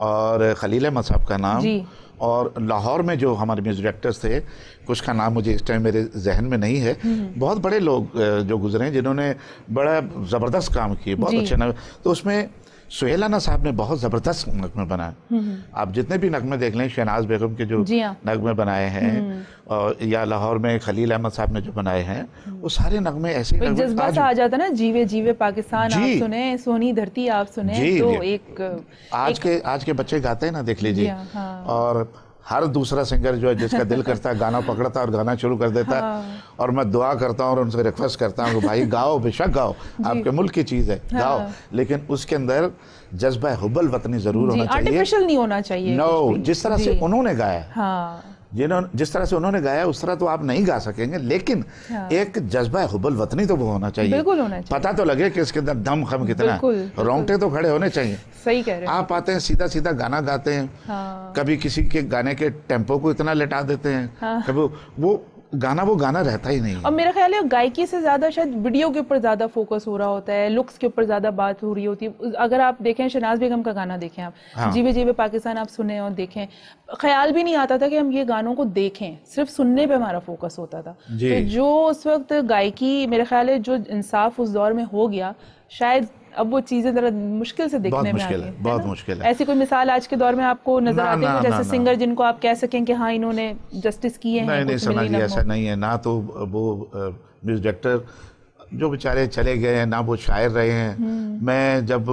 और खलील अहमद साहब का नाम जी, और लाहौर में जो हमारे म्यूजिक डायरेक्टर्स थे कुछ का नाम मुझे इस टाइम मेरे जहन में नहीं है, बहुत बड़े लोग जो गुजरे हैं जिन्होंने बड़ा ज़बरदस्त काम किए, बहुत अच्छे नगमे। तो उसमें सुहेल राना साहब ने बहुत ज़बरदस्त नगमे बनाए। आप जितने भी नगमे देख लें, शहनाज बेगम के जो नगमे बनाए हैं और या लाहौर में खलील अहमद साहब ने जो बनाए हैं, वो सारे नगमे ऐसे जज्बा सा आ जाता ना, जीवे जीवे पाकिस्तान आप सुने, सोनी धरती आप सुने, तो एक आज के आज के बच्चे गाते हैं ना, देख लीजिए, और हर दूसरा सिंगर जो है जिसका दिल करता है गाना पकड़ता है और गाना शुरू कर देता है। हाँ। और मैं दुआ करता हूँ और उनसे रिक्वेस्ट करता हूँ कि भाई गाओ, बेशक गाओ, आपके मुल्क की चीज़ है, हाँ। गाओ, लेकिन उसके अंदर जज्बा हुब्बल वतनी जरूर होना चाहिए, आर्टिफिशियल नहीं होना चाहिए। नो, जिस तरह से उन्होंने गाया, हाँ। जिन्होंने जिस तरह से उन्होंने गाया उस तरह तो आप नहीं गा सकेंगे, लेकिन हाँ। एक जज्बा हुब्बल वतनी तो वो होना चाहिए, बिल्कुल होना चाहिए। पता तो लगे कि इसके अंदर दम खम कितना है, रोंगटे तो खड़े होने चाहिए। सही कह रहे हैं आप आते हैं सीधा सीधा गाना गाते हैं, हाँ। कभी किसी के गाने के टेम्पो को इतना लेटा देते हैं, हाँ। कभी वो गाना वो गाना रहता ही नहीं है। और मेरा ख्याल है गायकी से ज्यादा शायद वीडियो के ऊपर ज्यादा फोकस हो रहा होता है, लुक्स के ऊपर ज्यादा बात हो रही होती है। अगर आप देखें शहनाज बेगम का गाना देखें आप, हाँ। जीवे जीवे पाकिस्तान आप सुने और देखें, ख्याल भी नहीं आता था कि हम ये गानों को देखें, सिर्फ सुनने पे हमारा फोकस होता था। तो जो उस वक्त गायकी, मेरा ख्याल है जो इंसाफ उस दौर में हो गया, शायद अब वो चीजें जरा मुश्किल से देखने में आ रही हैं, बहुत मुश्किल है। ऐसी कोई मिसाल आज के दौर में आपको नजर आती है जैसे सिंगर जिनको आप कह सकें कि हाँ इन्होंने जस्टिस किए हैं? नहीं नहीं समझिए, ऐसा नहीं है ना। तो वो म्यूजिक डायरेक्टर जो बेचारे चले गए हैं, ना वो शायर रहे हैं। मैं जब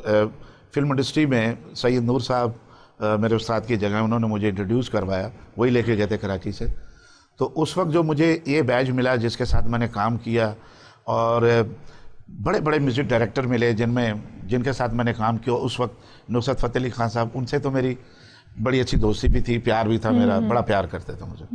फिल्म इंडस्ट्री में सैयद नूर साहब मेरे उस्ताद की जगह, उन्होंने मुझे इंट्रोड्यूस करवाया, वही लेके गए थे कराची से। तो उस वक्त जो मुझे ये बैज मिला जिसके साथ मैंने काम किया, और बड़े बड़े म्यूज़िक डायरेक्टर मिले जिनमें जिनके साथ मैंने काम किया उस वक्त, नुसरत फ़तेह अली खान साहब, उनसे तो मेरी बड़ी अच्छी दोस्ती भी थी, प्यार भी था मेरा, बड़ा प्यार करते थे मुझे।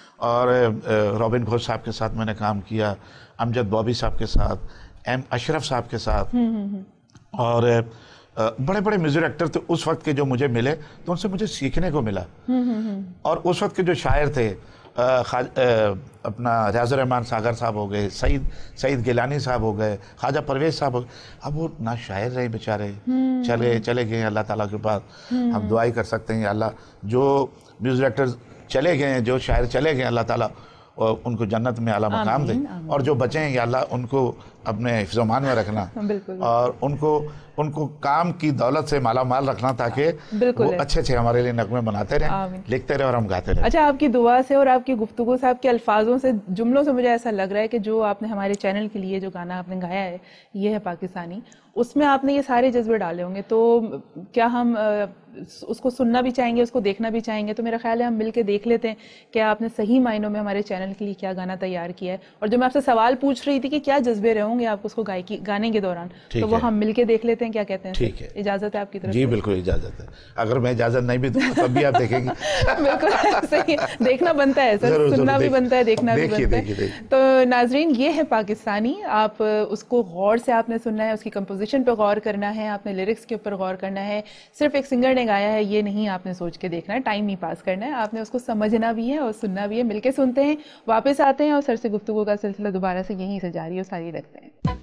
और रॉबिन घोष साहब के साथ मैंने काम किया, अमजद बॉबी साहब के साथ, एम अशरफ साहब के साथ, और बड़े बड़े म्यूज़िक डायरेक्टर थे उस वक्त के जो मुझे मिले, तो उनसे मुझे सीखने को मिला। और उस वक्त के जो शायर थे, आ, खाज, आ, अपना रियाजुर रहमान सागर साहब हो गए, सईद सईद गिलानी साहब हो गए, ख्वाजा परवेज साहब हो गए। अब वो ना शायर रहे बेचारे, चले चले गए अल्लाह ताला के पास। हम दुआई कर सकते हैं अल्लाह, जो म्यूजिक डायरेक्टर चले गए हैं, जो शायर चले गए, अल्लाह ताला और उनको जन्नत में आला मकाम दे, और जो बचे हैं या अल्लाह उनको अपने हिफ्ज़-ओ-मान में रखना और उनको उनको काम की दौलत से माला माल रखना, ताकि वो अच्छे अच्छे हमारे लिए नगमे बनाते रहें, लिखते रहे और हम गाते रहे। अच्छा, आपकी दुआ से और आपकी गुफ्तगू से, आपके अल्फाजों से, जुमलों से मुझे ऐसा लग रहा है कि जो आपने हमारे चैनल के लिए जो गाना आपने गाया है, ये है पाकिस्तानी, उसमें आपने ये सारे जज्बे डाले होंगे। तो क्या हम उसको सुनना भी चाहेंगे, उसको देखना भी चाहेंगे? तो मेरा ख्याल है हम मिलके देख लेते हैं कि आपने सही मायनों में हमारे चैनल के लिए क्या गाना तैयार किया है। और जो मैं आपसे सवाल पूछ रही थी कि क्या जज्बे रहे होंगे आप उसको गायकी गाने के दौरान, तो वो हम मिलके देख लेते हैं। क्या कहते हैं? ठीक है, इजाजत है आपकी तरफ? जी बिल्कुल इजाजत है। अगर मैं इजाजत नहीं भी दूंगा तब भी आप देखेंगे। बिल्कुल सही, देखना बनता है सर, सुनना भी बनता है, देखना भी बनता है। तो नाजरीन, ये है पाकिस्तानी। आप उसको गौर से आपने सुनना है, उसकी कंपोजिशन पर गौर करना है, आपने लिरिक्स के ऊपर गौर करना है। सिर्फ एक सिंगर ने गाया है ये नहीं आपने सोच के देखना है, टाइम नहीं पास करना है, आपने उसको समझना भी है और सुनना भी है। मिलके सुनते हैं, वापस आते हैं और सर से गुफ्तगू का सिलसिला दोबारा से यहीं से जारी और सारी रखते हैं।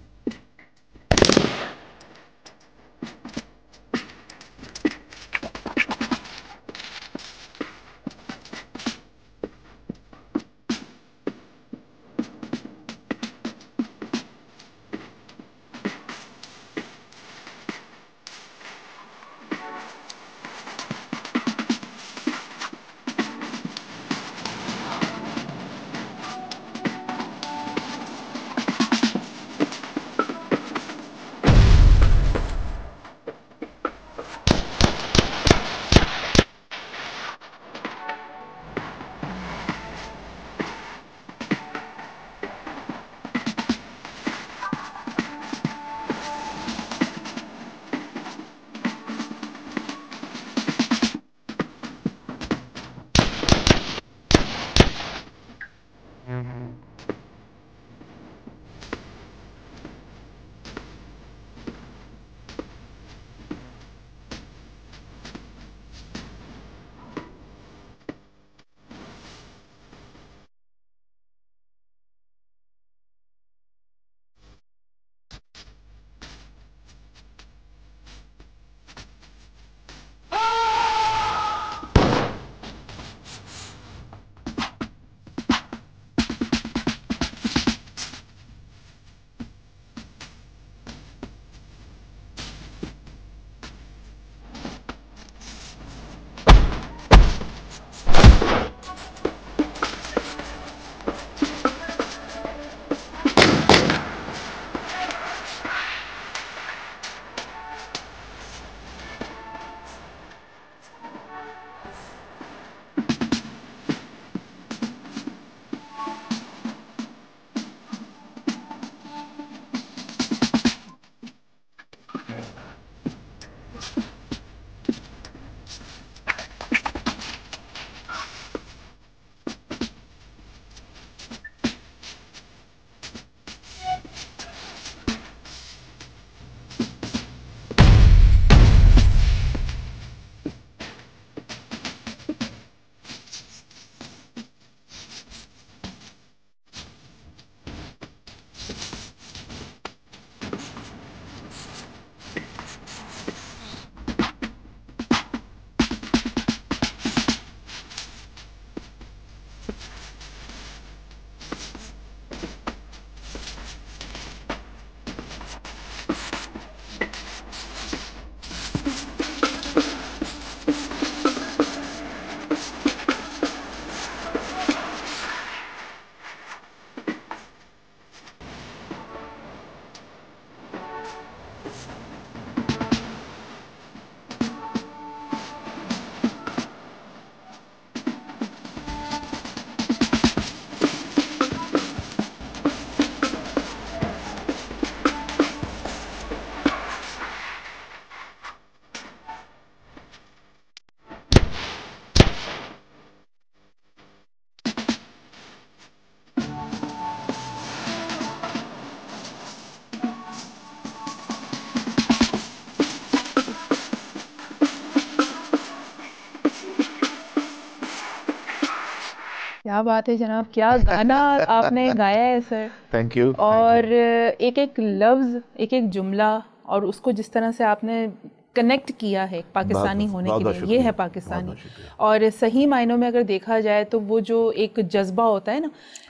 क्या बात है जनाब, क्या गाना आपने गाया है सर। Thank you. और एक एक लफ्ज़, एक एक जुमला, और उसको जिस तरह से आपने कनेक्ट किया है पाकिस्तानी होने के लिए, ये है पाकिस्तानी। और सही मायनों में अगर देखा जाए तो वो जो एक जज्बा होता है ना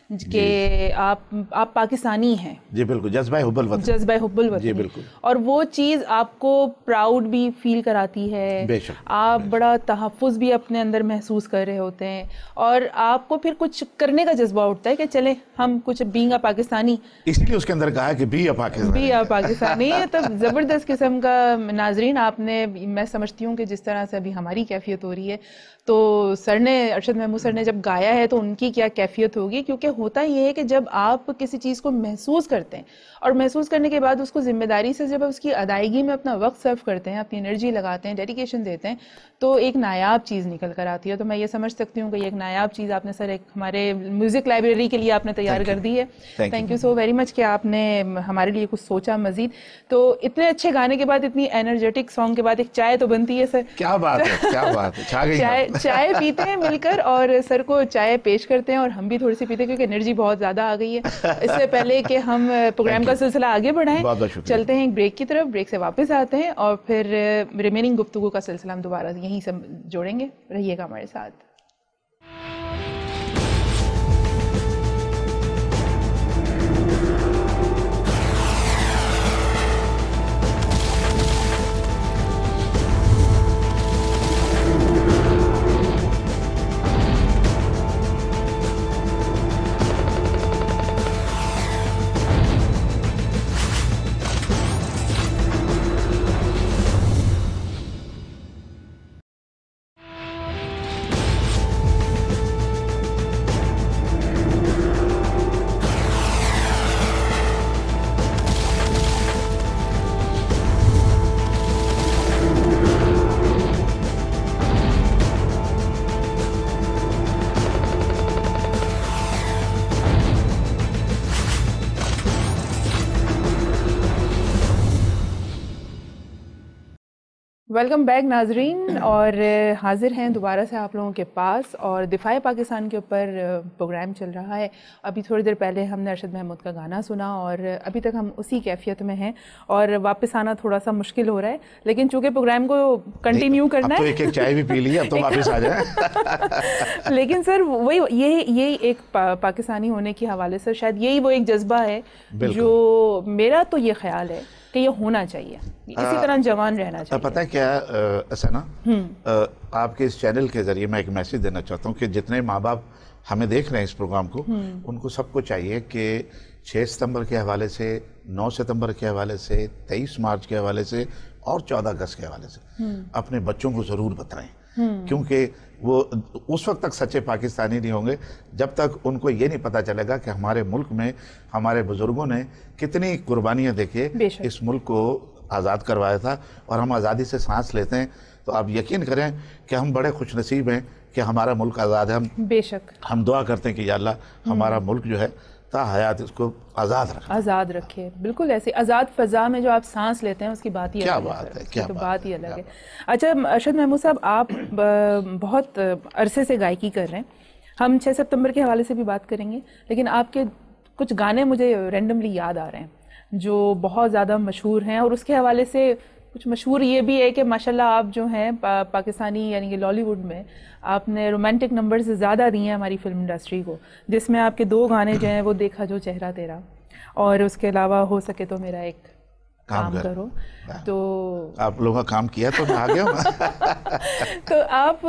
कि आप आप पाकिस्तानी हैं। जी बिल्कुल, जज्बा हुब्बुल वतन, जज्बा हुब्बुल वतन। जी बिल्कुल। और वो चीज़ आपको प्राउड भी फील कराती है, बेशक, आप बेशक। बड़ा तहफ़्फ़ुज़ भी अपने अंदर महसूस कर रहे होते हैं और आपको फिर कुछ करने का जज्बा उठता है कि चले हम कुछ बीइंग अ पाकिस्तानी, इसलिए उसके अंदर कहा कि be a Pakistani, be a Pakistani. तब ज़बरदस्त किस्म का नाजरीन, आपने, मैं समझती हूँ कि जिस तरह से अभी हमारी कैफियत हो रही है, तो सर ने, अरशद महमूद सर ने जब गाया है तो उनकी क्या कैफियत होगी, क्योंकि होता ये है कि जब आप किसी चीज़ को महसूस करते हैं और महसूस करने के बाद उसको ज़िम्मेदारी से जब उसकी अदायगी में अपना वक्त सर्व करते हैं, अपनी एनर्जी लगाते हैं, डेडिकेशन देते हैं, तो एक नायाब चीज़ निकल कर आती है। तो मैं ये समझ सकती हूँ कि एक नायाब चीज़ आपने सर एक हमारे म्यूज़िक लाइब्रेरी के लिए आपने तैयार कर दी है। Thank you so very much कि आपने हमारे लिए कुछ सोचा मज़ीद। तो इतने अच्छे गाने के बाद, इतनी एनर्जेटिक सॉन्ग के बाद एक चाय तो बनती है सर। क्या बात है, क्या बात है, छा गई। चाय चाय पीते हैं मिलकर और सर को चाय पेश करते हैं और हम भी थोड़ी सी पीते हैं क्योंकि एनर्जी बहुत ज़्यादा आ गई है। इससे पहले कि हम प्रोग्राम का सिलसिला आगे बढ़ाएं, चलते हैं एक ब्रेक की तरफ, ब्रेक से वापस आते हैं और फिर रिमेनिंग गुफ्तगू का सिलसिला हम दोबारा यहीं से जोड़ेंगे। रहिएगा हमारे साथ। वेलकम बैक नाजरीन, और हाजिर हैं दोबारा से आप लोगों के पास और दिफाए पाकिस्तान के ऊपर प्रोग्राम चल रहा है। अभी थोड़ी देर पहले हमने अरशद महमूद का गाना सुना और अभी तक हम उसी कैफियत में हैं और वापस आना थोड़ा सा मुश्किल हो रहा है, लेकिन चूंकि प्रोग्राम को कंटिन्यू करना है, तो एक एक चाय भी पी ली, अब तो वापस आ जाए। लेकिन सर वही यही यही एक पा, पाकिस्तानी होने के हवाले से शायद यही वो एक जज्बा है जो मेरा तो ये ख्याल है कि ये होना चाहिए, इसी तरह जवान रहना चाहिए। पता है क्या, ऐसा ना, आपके इस चैनल के जरिए मैं एक मैसेज देना चाहता हूँ कि जितने माँ बाप हमें देख रहे हैं इस प्रोग्राम को, उनको सबको चाहिए कि छः सितंबर के हवाले से, नौ सितंबर के हवाले से, तेईस मार्च के हवाले से और चौदह अगस्त के हवाले से अपने बच्चों को ज़रूर बताएं, क्योंकि वो उस वक्त तक सच्चे पाकिस्तानी नहीं होंगे जब तक उनको ये नहीं पता चलेगा कि हमारे मुल्क में हमारे बुजुर्गों ने कितनी कुर्बानियाँ देके इस मुल्क को आज़ाद करवाया था और हम आज़ादी से सांस लेते हैं। तो आप यकीन करें कि हम बड़े खुशनसीब हैं कि हमारा मुल्क आज़ाद है। हम बेशक हम दुआ करते हैं कि या अल्लाह हमारा मुल्क जो है ता हयात इसको आज़ाद रखे, आज़ाद रखे। बिल्कुल ऐसे आज़ाद फ़ज़ा में जो आप सांस लेते हैं उसकी बात ही क्या बात है, क्या तो बात ही अलग है। अच्छा अरशद महमूद साहब, आप बहुत अरसे से गायकी कर रहे हैं, हम छः सितंबर के हवाले से भी बात करेंगे, लेकिन आपके कुछ गाने मुझे रैंडमली याद आ रहे हैं जो बहुत ज़्यादा मशहूर हैं और उसके हवाले से कुछ मशहूर ये भी है कि माशाल्लाह आप जो हैं पा, पाकिस्तानी यानी कि लॉलीवुड में आपने रोमांटिक नंबर्स ज़्यादा दिए हैं हमारी फिल्म इंडस्ट्री को, जिसमें आपके दो गाने जो हैं वो देखा जो चेहरा तेरा और उसके अलावा हो सके तो मेरा एक काम, काम करो। तो आप लोगों का काम किया तो मैं आ गया। तो आप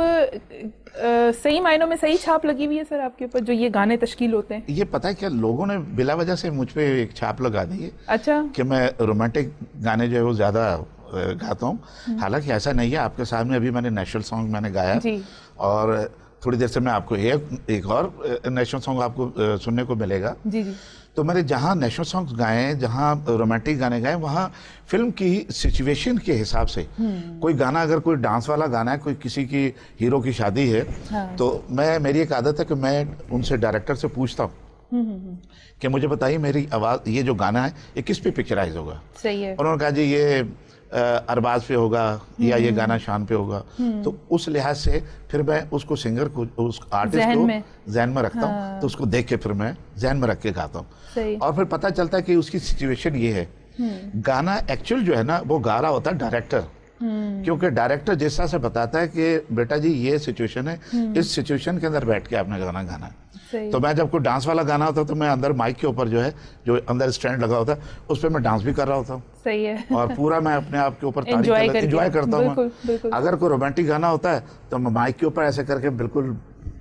आ, सही मायनों में सही छाप लगी हुई है सर आपके ऊपर जो ये गाने तश्कील होते हैं। ये पता है क्या, लोगों ने बिला वजह से मुझ पे एक छाप लगा दी है। अच्छा, कि मैं रोमांटिक गाने जो है वो ज्यादा गाता हूँ। हालांकि ऐसा नहीं है, आपके सामने अभी मैंने नेशनल सॉन्ग मैंने गाया जी। और थोड़ी देर से मैं आपको एक, एक और नेशनल सॉन्ग आपको सुनने को मिलेगा जी जी। तो मैंने जहाँ नेशनल सॉन्ग्स गाए, जहाँ रोमांटिक गाने गाए, वहाँ फिल्म की सिचुएशन के हिसाब से कोई गाना, अगर कोई डांस वाला गाना है, कोई किसी की हीरो की शादी है, हाँ। तो मैं मेरी एक आदत है कि मैं उनसे डायरेक्टर से पूछता हूँ कि मुझे बताइए मेरी आवाज़, ये जो गाना है ये किस पे पिक्चराइज होगा। सही है। उन्होंने कहा जी ये अरबाज पे होगा या ये गाना शान पे होगा। तो उस लिहाज से फिर मैं उसको सिंगर को, उस आर्टिस्ट को जहन में रखता हूँ। हाँ। तो उसको देख के फिर मैं जहन में रख के गाता हूँ और फिर पता चलता है कि उसकी सिचुएशन ये है। गाना एक्चुअल जो है ना वो गा रहा होता है डायरेक्टर, क्योंकि डायरेक्टर जिस तरह से बताता है कि बेटा जी ये सिचुएशन है, इस सिचुएशन के अंदर बैठ के आपने गाना गाना है। तो मैं जब कोई डांस वाला गाना होता तो मैं अंदर माइक के ऊपर जो है, जो अंदर स्टैंड लगा होता है उस पर मैं डांस भी कर रहा होता हूँ। सही है। और पूरा मैं अपने आप के ऊपर एंजॉय करता हूँ। अगर कोई रोमांटिक गाना होता है तो मैं माइक के ऊपर ऐसे करके बिल्कुल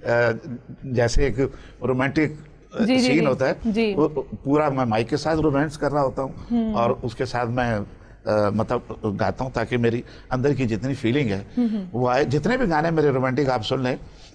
जैसे एक रोमांटिक सीन होता है वो पूरा मैं माइक के साथ रोमांस कर रहा होता हूँ और उसके साथ मैं Uh, मतलब गाता हूँ ताकि मेरी अंदर की जितनी फीलिंग है वो आए। जितने भी गाने मेरे रोमांटिक आप सुन लें,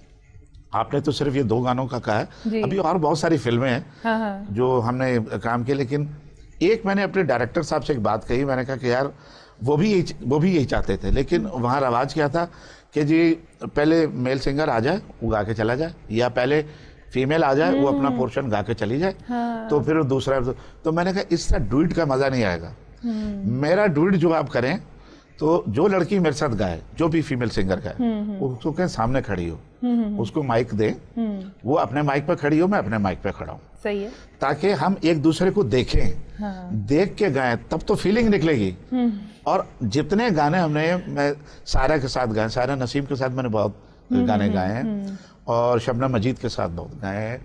आपने तो सिर्फ ये दो गानों का कहा है, अभी और बहुत सारी फिल्में हैं हाँ हाँ। जो हमने काम किए, लेकिन एक मैंने अपने डायरेक्टर साहब से एक बात कही, मैंने कहा कि यार वो भी यही वो भी यही चाहते थे, लेकिन वहाँ रवाज क्या था कि जी पहले मेल सिंगर आ जाए वो गा के चला जाए, या पहले फीमेल आ जाए वो अपना पोर्शन गा के चली जाए हाँ। तो फिर दूसरा। तो मैंने कहा इससे डुइट का मजा नहीं आएगा। मेरा डुइट जो आप करें तो जो लड़की मेरे साथ गाए, जो भी फीमेल सिंगर गाए, उसको कहें सामने खड़ी हो, उसको माइक दे, वो अपने माइक पे खड़ी हो, मैं अपने माइक पे खड़ा हूँ। सही है। ताकि हम एक दूसरे को देखें हाँ। देख के गाएं तब तो फीलिंग निकलेगी। और जितने गाने हमने, मैं सारा के साथ गाए, सारा नसीम के साथ मैंने बहुत गाने गाए हैं और शबनम मजीद के साथ बहुत गाए हैं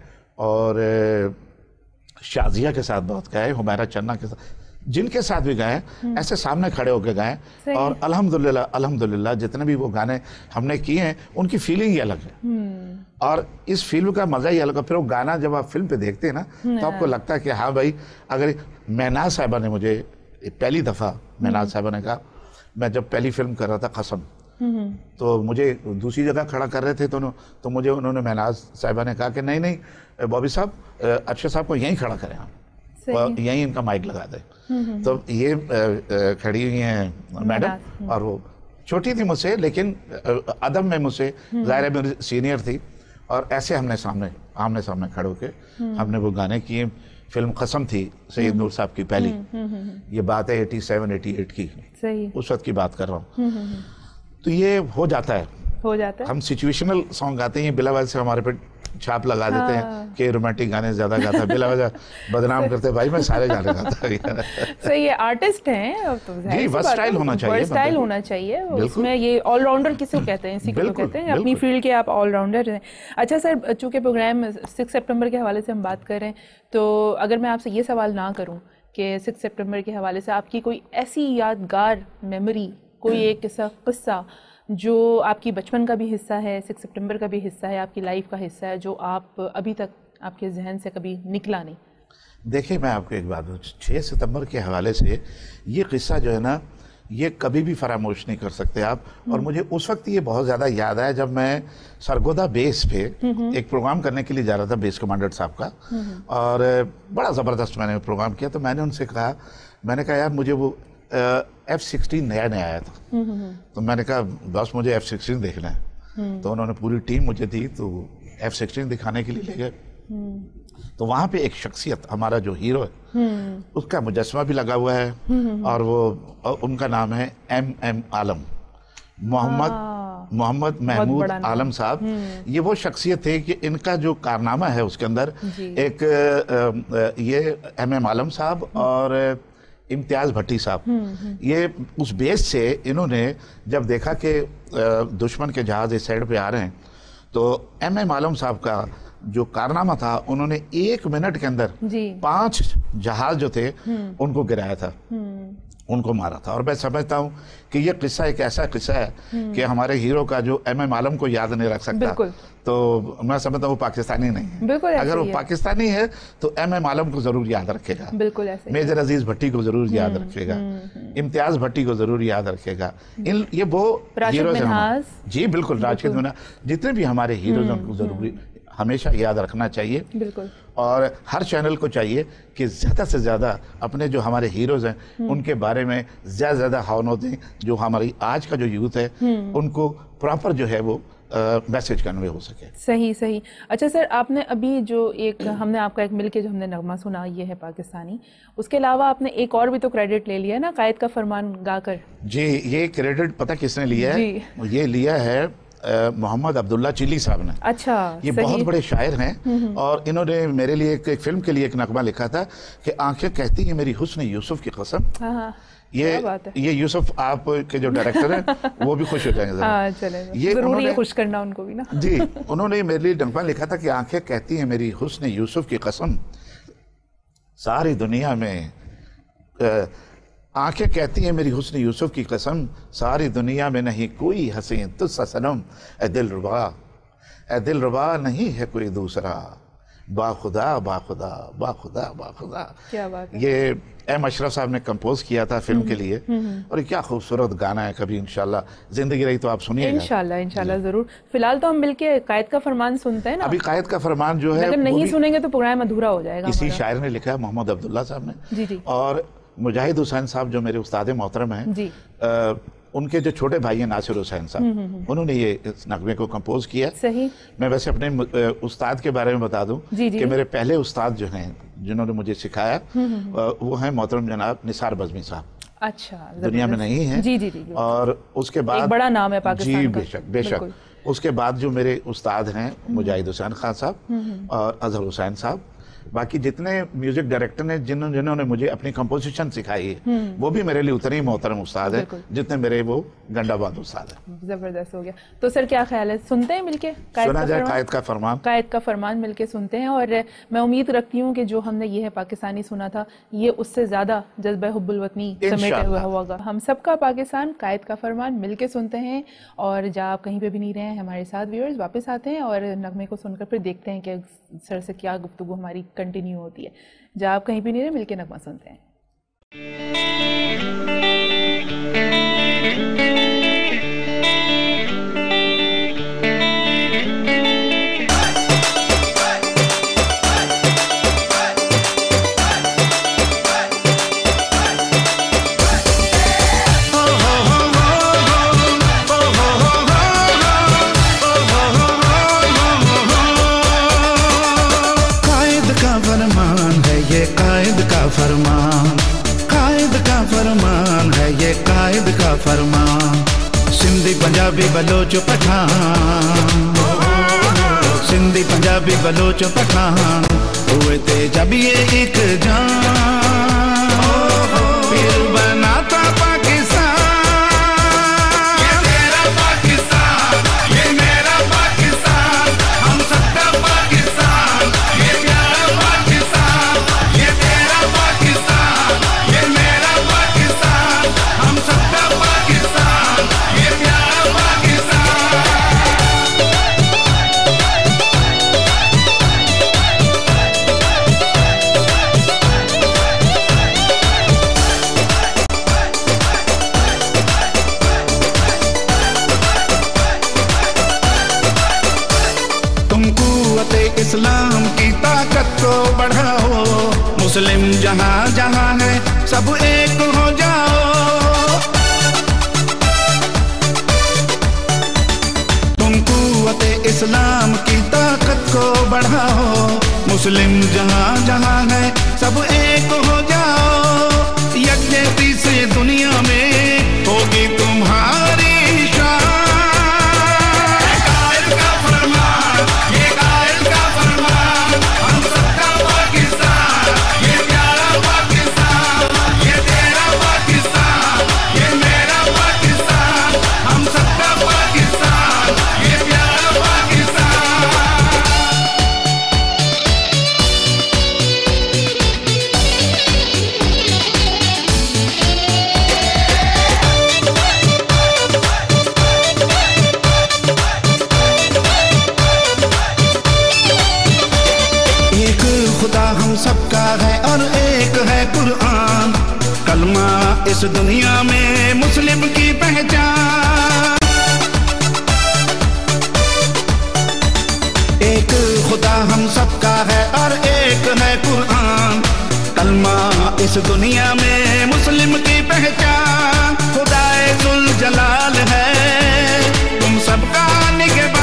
और शाजिया के साथ बहुत गाए, हुमैरा चन्ना के साथ, जिनके साथ भी गाए ऐसे सामने खड़े होकर गाए। और अल्हम्दुलिल्लाह अल्हम्दुलिल्लाह जितने भी वो गाने हमने किए हैं उनकी फीलिंग ही अलग है और इस फिल्म का मजा ही अलग है। फिर वो गाना जब आप फिल्म पे देखते हैं ना तो आपको लगता है कि हाँ भाई, अगर महनाज साहिबा ने मुझे पहली दफ़ा महनाज साहिबा ने कहा, मैं जब पहली फिल्म कर रहा था कसम, तो मुझे दूसरी जगह खड़ा कर रहे थे तो तो मुझे उन्होंने महनाज साहिबा ने कहा कि नहीं नहीं बॉबी साहब, अक्षय साहब को यहीं खड़ा करें आप, यहीं इनका माइक लगा दे। तो ये खड़ी हुई हैं मैडम और वो छोटी थी मुझसे, लेकिन अदब में मुझसे ज़ाहिर मेरी सीनियर थी और ऐसे हमने सामने आमने सामने खड़े होके हमने वो गाने किए। फिल्म कसम थी सैयद नूर साहब की पहली, ये बात है सत्तासी अट्ठासी की, सही उस वक्त की बात कर रहा हूँ। तो ये हो जाता है हो जाता है हम सिचुएशनल सॉन्ग गाते हैं, बिला वजह से हमारे पे छाप लगा हाँ। देते हैं कि रोमांटिक गाने ज्यादा गाता है, बिला वजह बदनाम करते हैं। भाई मैं सारे गाने गाता हूँ। सही है, आर्टिस्ट हैं तो जी, वर्सटाइल होना चाहिए, वर्सटाइल होना चाहिए उसमें। ये ऑलराउंडर किसको कहते हैं, इसी को कहते हैं, अपनी फील्ड के आप ऑलराउंडर हैं। अच्छा सर, चूंकि प्रोग्राम सिक्स सितंबर के हवाले से हम बात कर रहे हैं, तो अगर मैं आपसे ये सवाल ना करूं कि सिक्स सितंबर के हवाले से आपकी कोई ऐसी यादगार मेमोरी, कोई एक किस्सा किस्सा जो आपकी बचपन का भी हिस्सा है, सिक्स सितंबर का भी हिस्सा है, आपकी लाइफ का हिस्सा है, जो आप अभी तक आपके जहन से कभी निकला नहीं? देखिए मैं आपको एक बात बताऊं, छः सितंबर के हवाले से ये किस्सा जो है ना, ये कभी भी फरामोश नहीं कर सकते आप। और मुझे उस वक्त ये बहुत ज़्यादा याद आया जब मैं सरगोदा बेस पे एक प्रोग्राम करने के लिए जा रहा था बेस कमांडर साहब का, और बड़ा ज़बरदस्त मैंने प्रोग्राम किया। तो मैंने उनसे कहा, मैंने कहा यार मुझे वो एफ सिक्सटीन नया नया आया था, तो मैंने कहा बस मुझे एफ सिक्सटीन देखना है। तो उन्होंने पूरी टीम मुझे दी, तो एफ सिक्सटीन दिखाने के लिए ले गए। तो वहाँ पे एक शख्सियत, हमारा जो हीरो है उसका मुजस्समा भी लगा हुआ है और वो उनका नाम है एम एम आलम, मोहम्मद मोहम्मद महमूद आलम साहब। ये वो शख्सियत थे कि इनका जो कारनामा है उसके अंदर एक ये एम एम आलम साहब और इम्तियाज़ भट्टी साहब, ये उस बेस से इन्होंने जब देखा कि दुश्मन के जहाज इस साइड पे आ रहे हैं, तो एम एम आलम साहब का जो कारनामा था, उन्होंने एक मिनट के अंदर पांच जहाज जो थे उनको गिराया था, उनको मारा था। और मैं समझता हूँ कि ये किस्सा एक ऐसा किस्सा है कि हमारे हीरो का जो एम एम आलम को याद नहीं रख सकता, तो मैं समझता हूँ वो पाकिस्तानी नहीं है। बिल्कुल अगर वो पाकिस्तानी है तो एम एम आलम को जरूर याद रखेगा, बिल्कुल ऐसे। मेजर अजीज भट्टी को जरूर याद रखेगा, इम्तियाज भट्टी को जरूर याद रखेगा। इन ये वो हीरोज हैं जी, बिल्कुल राशिद मिन्हाज, जितने भी हमारे हीरोज हैं उनको जरूरी हमेशा याद रखना चाहिए। बिल्कुल। और हर चैनल को चाहिए कि ज़्यादा से ज़्यादा अपने जो हमारे हीरोज़ हैं उनके बारे में ज़्यादा ज़्यादा हौनो दें, जो हमारी आज का जो यूथ है उनको प्रॉपर जो है वो मैसेज कन्वे हो सके। सही सही। अच्छा सर, आपने अभी जो एक हमने आपका एक मिलके जो हमने नगमा सुना, ये है पाकिस्तानी, उसके अलावा आपने एक और भी तो क्रेडिट ले लिया है ना, कायद का फरमान गाकर। जी, ये क्रेडिट पता किसने लिया है? ये लिया है मोहम्मद अब्दुल्ला चिली साहब ने। अच्छा, ये बहुत बड़े शायर हैं और इन्होंने मेरे लिए एक, एक फिल्म के लिए एक नगमा लिखा था कि आंखें कहती हैं मेरी हुस्न यूसुफ की कसम ये ये यूसुफ आप के जो डायरेक्टर हैं वो भी खुश हो जाएंगे। हाँ, चले, ये जरूरी है खुश करना उनको भी ना। जी, उन्होंने मेरे लिए डंपा लिखा था कि आंखें कहती हैं मेरी हुस्न यूसुफ की कसम, सारी दुनिया में आंखें कहती हैं मेरी हुस्न यूसुफ की कसम, सारी दुनिया में नहीं कोई हसीन तुझसा सनम, ए दिलरुबा ए दिलरुबा नहीं है कोई दूसरा, बाखुदा बाखुदा बाखुदा बाखुदा। क्या बात है। ये एम अशरफ साहब ने कंपोज किया था फिल्म के लिए, और ये क्या खूबसूरत गाना है। कभी इंशाल्लाह जिंदगी रही तो आप सुनिएगा। इंशाल्लाह इंशाल्लाह जरूर। फिलहाल तो हम मिलके कायद का फरमान सुनते हैं ना। अभी कायद का फरमान जो है, अगर नहीं सुनेंगे तो प्रोग्राम अधूरा हो जाएगा। किसी शायर ने लिखा है, मोहम्मद अब्दुल्ला साहब ने। जी जी। और मुजाहिद हुसैन साहब जो मेरे उस्ताद मोहतरम हैं जी, आ, उनके जो छोटे भाई हैं नासिर हुसैन साहब, उन्होंने ये इस नगमे को कंपोज किया। सही। मैं वैसे अपने उस्ताद के बारे में बता दूं कि मेरे पहले उस्ताद जो हैं जिन्होंने मुझे सिखाया वो हैं मोहतरम जनाब निसार बज़मी साहब। अच्छा, दुनिया में नहीं है। जी जी जी। और उसके बाद एक बड़ा नाम है पाकिस्तान जी, का। बेशक बेशक। उसके बाद जो मेरे उस्ताद हैं मुजाहिद हुसैन खान साहब और अजहर हुसैन साहब, बाकी जितने म्यूजिक डायरेक्टर ने जिन्होंने जिन्होंने मुझे अपनी कंपोजिशन सिखाई है वो भी मेरे लिए उतने ही मोहतरम उस्ताद है जितने मेरे वो गंडाबाद उस्ताद है। जबरदस्त हो गया। तो सर क्या ख्याल है, सुनते हैं मिलके सुना जाए कायद का फरमान? कायद का फरमान मिलके सुनते हैं। और मैं उम्मीद रखती हूँ कि जो हमने ये है पाकिस्तानी सुना था ये उससे ज्यादा जज्बा हुब्बुल वतनी समेटे हुआ होगा। हम सबका पाकिस्तान, कायद का फरमान मिलके सुनते हैं। और जहाँ आप कहीं पे भी नहीं रहे हैं हमारे साथ व्यूअर्स वापस आते हैं और नगमे को सुनकर फिर देखते हैं कि सर से क्या गुफ्तगू हमारी कंटिन्यू होती है। जब आप कहीं भी नहीं रहे मिलके नगमा सुनते हैं। फरमान कायद का फरमान है ये, कायद का फरमान। सिंधी पंजाबी बलोच पठान, सिंधी पंजाबी बलोच पठान हुए थे जब ये एक जान, फिर बनाता पाकिस्तान। ये तेरा पाकिस्तान, ये मेरा पाकिस्तान, हम सबका पाकिस्तान, ये प्यारा पाकिस्तान। ये तेरा पाकिस्तान, ये मेरा पाकिस्तान, हम सबका पाकिस्तान, ये प्यारा पाकिस्तान। इस्लाम की ताकत को बढ़ाओ, मुस्लिम जहां जहां है सब एक हो जाओ। तुम कुव्वते इस्लाम की ताकत को बढ़ाओ, मुस्लिम जहां जहां है सब एक हो जाओ। यकजहती से दुनिया में होगी तुम्हारी शान। सबका है और एक है कुरान, कलमा इस दुनिया में मुस्लिम की पहचान। एक खुदा हम सबका है और एक है कुरान, कलमा इस दुनिया में मुस्लिम की पहचान। खुदाए जुल जलाल है तुम सबका निगहबान।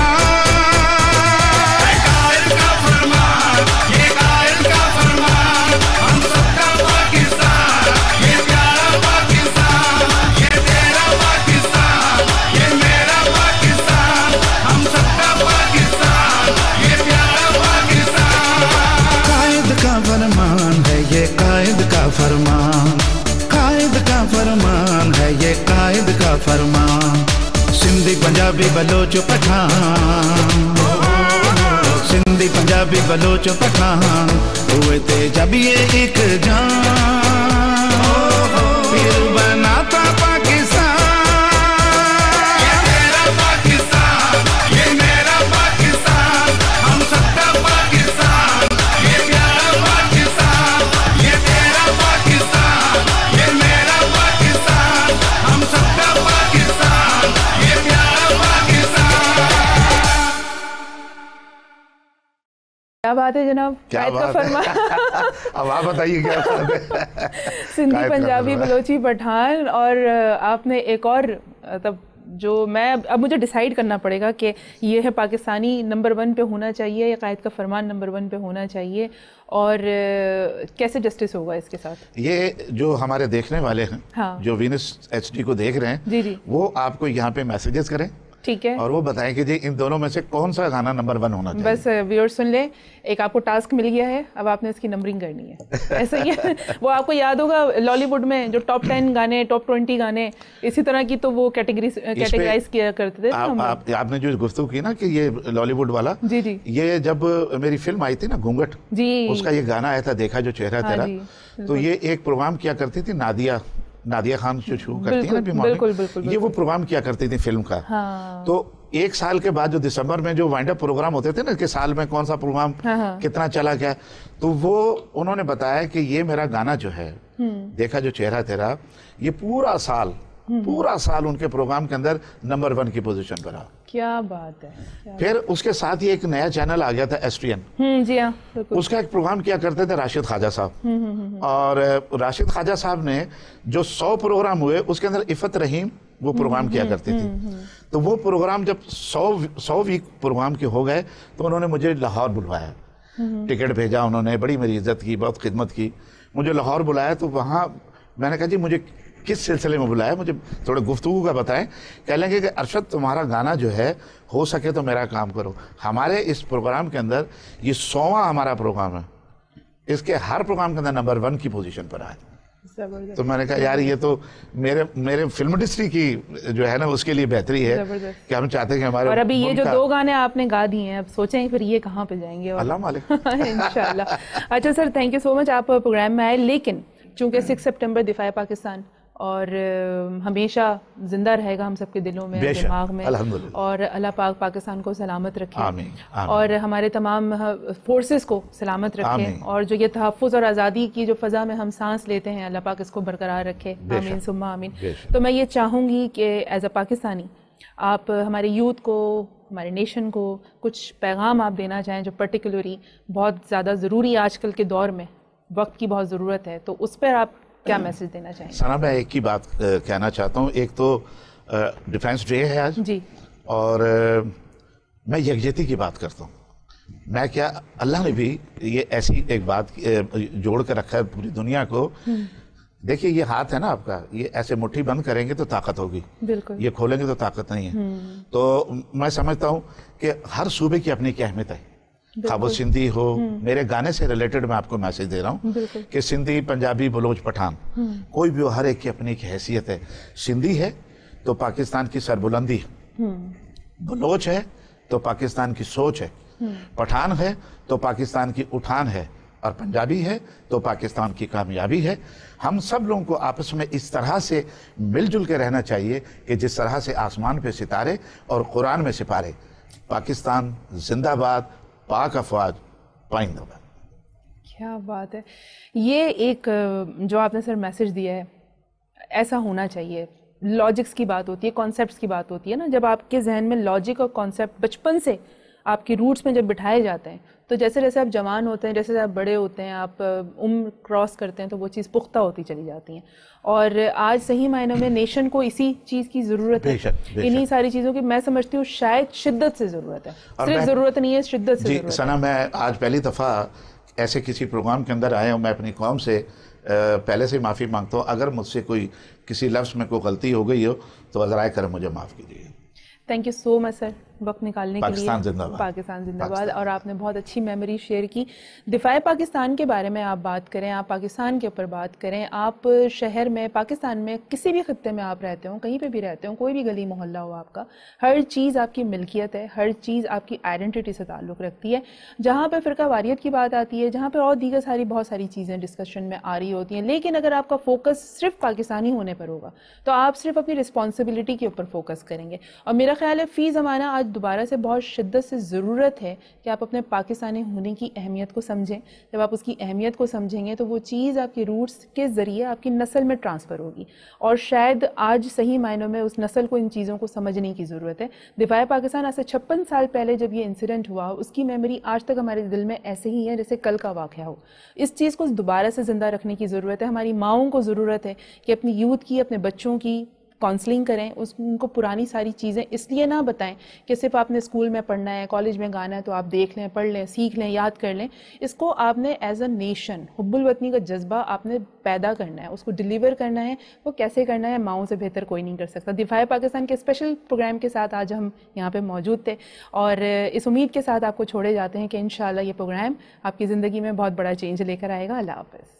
फरमान है ये, कायद का फरमान, कायद का फरमान। का फरमान। सिंधी पंजाबी बलोच पठान, सिंधी पंजाबी बलोच पठान, हुए थे जब ये एक जान, फिर बनाता पाकिस्तान। ये तेरा पाकिस्तान, ये मेरा पाकिस्तान, हम सबका पाकिस्तान, ये प्यारा पाकिस्तान। ये तेरा पाकिस्तान, ये मेरा पाकिस्तान, हम सबका पाकिस्तान, ये प्यारा पाकिस्तान। क्या बात है जनाब, क्या बात का फरमा अब आप बताइए क्या बात है। सिंधी पंजाबी बलोची पठान, और आपने एक और तब जो मैं अब मुझे डिसाइड करना पड़ेगा कि ये है पाकिस्तानी नंबर वन पे होना चाहिए या कायद का फरमान नंबर वन पे होना चाहिए, और कैसे जस्टिस होगा इसके साथ। ये जो हमारे देखने वाले हैं, हाँ। जो वीनस एचडी को देख रहे हैं, जी जी, वो आपको यहाँ पे मैसेजेस करें, ठीक है, और वो बताएं कि जी इन दोनों में से कौन सा गाना नंबर वन होना चाहिए। बस व्यूअर्स सुन लें, एक आपको टास्क मिल गया है, अब आपने इसकी नंबरिंग करनी है। ऐसा ही है, वो आपको याद होगा लॉलीवुड में जो टॉप टेन गाने, टॉप ट्वेंटी गाने, इसी तरह की तो वो कैटेगरी कैटेगराइज किया करते थे। आप, आप, आपने जो गुफ्तगू की ना कि ये लॉलीवुड वाला, जी जी, ये जब मेरी फिल्म आई थी ना घूंघट जी, उसका ये गाना आया था, देखा जो चेहरा तेरा, तो ये एक प्रोग्राम किया करती थी नादिया नादिया खान जो शो करती है ना, बिल्कुल, बिल्कुल, ये वो प्रोग्राम किया करती थी फिल्म का। हाँ। तो एक साल के बाद जो दिसंबर में जो वाइंड अप प्रोग्राम होते थे ना कि साल में कौन सा प्रोग्राम हाँ। कितना चला क्या, तो वो उन्होंने बताया कि ये मेरा गाना जो है देखा जो चेहरा तेरा, ये पूरा साल पूरा साल उनके प्रोग्राम के अंदर नंबर वन की पोजीशन पर रहा। क्या बात है, क्या फिर उसके साथ ही एक नया चैनल आ गया था एसटीएन, जी हाँ, उसका एक प्रोग्राम किया करते थे राशिद ख्वाजा साहब, और राशिद ख्वाजा साहब ने जो सौ प्रोग्राम हुए उसके अंदर इफ़त रहीम वो प्रोग्राम किया करती थी। तो वो प्रोग्राम जब सौ सौ वीक प्रोग्राम के हो गए तो उन्होंने मुझे लाहौर बुलवाया, टिकट भेजा उन्होंने, बड़ी मेरी इज्जत की, बहुत खिदमत की, मुझे लाहौर बुलाया। तो वहाँ मैंने कहा जी मुझे किस सिलसिले में बुलाया, मुझे थोड़ा गुफ्तगू का बताएं। कह लेंगे कि अरशद तुम्हारा गाना जो है हो सके तो मेरा काम करो। हमारे इस प्रोग्राम के अंदर ये सौवां हमारा प्रोग्राम है, इसके हर प्रोग्राम के अंदर नंबर वन की पोजीशन पर आए। तो मैंने कहा यार ये तो मेरे मेरे फिल्म इंडस्ट्री की जो है ना उसके लिए बेहतरी है कि हम चाहते हैं कि हमारे, और अभी ये जो दो गाने आपने गा दिए हैं, अब सोचें फिर ये कहाँ पे जाएंगे। अल्लाह मालिक इंशाल्लाह। अच्छा sir, thank you so much, आप प्रोग्राम में आए। लेकिन चूंकि सिक्स सितंबर दिफाए पाकिस्तान और हमेशा जिंदा रहेगा हम सबके दिलों में, दिमाग में, और अल्लाह पाक पाकिस्तान को सलामत रखे, आमीन, आमीन। और हमारे तमाम फोर्सेस को सलामत रखे, और जो ये तहफ़्फ़ुज़ और आज़ादी की जो फ़ज़ा में हम सांस लेते हैं, अल्लाह पाक इसको बरकरार रखे, आमीन सुम्मा आमीन। तो मैं ये चाहूँगी कि एज अ पाकिस्तानी आप हमारे यूथ को, हमारे नेशन को कुछ पैगाम आप देना चाहें जो पर्टिकुलरली बहुत ज़्यादा ज़रूरी आजकल के दौर में, वक्त की बहुत ज़रूरत है, तो उस पर आप क्या मैसेज देना चाहेंगे? सना, मैं एक ही बात आ, कहना चाहता हूँ। एक तो डिफेंस डे है आज जी, और आ, मैं यकजहती की बात करता हूँ। मैं क्या, अल्लाह ने भी ये ऐसी एक बात जोड़ कर रखा है पूरी दुनिया को। देखिए ये हाथ है ना आपका, ये ऐसे मुट्ठी बंद करेंगे तो ताकत होगी, बिल्कुल, ये खोलेंगे तो ताकत नहीं है। तो मैं समझता हूँ कि हर सूबे की अपनी की अहमियत है, खाबो सिंधी हो। मेरे गाने से रिलेटेड मैं आपको मैसेज दे रहा हूँ कि सिंधी, पंजाबी, बलोच, पठान, कोई भी हो, हर एक की अपनी एक हैसियत है। सिंधी है तो पाकिस्तान की सरबुलंदी है, बलोच है तो पाकिस्तान की सोच है, पठान है तो पाकिस्तान की उठान है, और पंजाबी है तो पाकिस्तान की कामयाबी है। हम सब लोगों को आपस में इस तरह से मिलजुल के रहना चाहिए कि जिस तरह से आसमान पे सितारे और कुरान में सिपारे। पाकिस्तान जिंदाबाद, पाक अफवाज पाइंदाबाद। क्या बात है, ये एक जो आपने सर मैसेज दिया है, ऐसा होना चाहिए। लॉजिक्स की बात होती है, कॉन्सेप्ट्स की बात होती है ना, जब आपके जहन में लॉजिक और कॉन्सेप्ट बचपन से आपके रूट्स में जब बिठाए जाते हैं, तो जैसे जैसे आप जवान होते हैं, जैसे जैसे आप बड़े होते हैं, आप उम्र क्रॉस करते हैं, तो वो चीज़ पुख्ता होती चली जाती हैं। और आज सही मायनों में नेशन को इसी चीज़ की ज़रूरत है, इन्हीं सारी चीज़ों की मैं समझती हूँ शायद शिद्दत से ज़रूरत है, सिर्फ ज़रूरत नहीं है, शिद्दत से ज़रूरत है। सना, मैं आज पहली दफ़ा ऐसे किसी प्रोग्राम के अंदर आया हूँ। मैं अपनी कौम से पहले से माफ़ी मांगता हूँ, अगर मुझसे कोई किसी लफ्ज़ में कोई गलती हो गई हो तो अज़राए कर मुझे माफ़ कीजिए। Thank you so much sir. वक्त निकालने के लिए। पाकिस्तान जिंदाबाद। पाकिस्तान जिंदाबाद। और आपने बहुत अच्छी मेमोरी शेयर की। दिफाए पाकिस्तान के बारे में आप बात करें, आप पाकिस्तान के ऊपर बात करें, आप शहर में, पाकिस्तान में किसी भी खत्ते में आप रहते हो, कहीं पे भी रहते हो, कोई भी गली मोहल्ला हो आपका, हर चीज़ आपकी मिल्कियत है, हर चीज़ आपकी आइडेंटिटी से ताल्लुक़ रखती है। जहाँ पर फ़िरका वारियत की बात आती है, जहाँ पर और दीगर सारी बहुत सारी चीज़ें डिस्कशन में आ रही होती हैं, लेकिन अगर आपका फोकस सिर्फ पाकिस्तानी होने पर होगा तो आप सिर्फ अपनी रिस्पॉन्सिबिलिटी के ऊपर फोकस करेंगे। और मेरा ख्याल है फ़ी ज़माना आज दोबारा से बहुत शिद्दत से ज़रूरत है कि आप अपने पाकिस्तानी होने की अहमियत को समझें। जब आप उसकी अहमियत को समझेंगे तो वो चीज़ आपकी रूट्स के ज़रिए आपकी नस्ल में ट्रांसफ़र होगी, और शायद आज सही मायनों में उस नस्ल को इन चीज़ों को समझने की ज़रूरत है। दिफाए पाकिस्तान आज से छप्पन साल पहले जब ये इंसिडेंट हुआ, उसकी मेमोरी आज तक हमारे दिल में ऐसे ही है जैसे कल का वाक़या हो। इस चीज़ को दोबारा से ज़िंदा रखने की ज़रूरत है। हमारी माओं को ज़रूरत है कि अपनी यूथ की, अपने बच्चों की काउंसलिंग करें, उस उनको पुरानी सारी चीज़ें इसलिए ना बताएं कि सिर्फ आपने स्कूल में पढ़ना है, कॉलेज में गाना है तो आप देख लें, पढ़ लें, सीख लें, याद कर लें। इसको आपने एज अ नेशन हुब्बुल वतनी का जज्बा आपने पैदा करना है, उसको डिलीवर करना है। वो कैसे करना है, माओं से बेहतर कोई नहीं कर सकता। दिफाए पाकिस्तान के स्पेशल प्रोग्राम के साथ आज हम यहाँ पर मौजूद थे, और इस उम्मीद के साथ आपको छोड़े जाते हैं कि इंशाल्लाह ये प्रोग्राम आपकी ज़िंदगी में बहुत बड़ा चेंज लेकर आएगा। अल्लाह हाफ़िज़।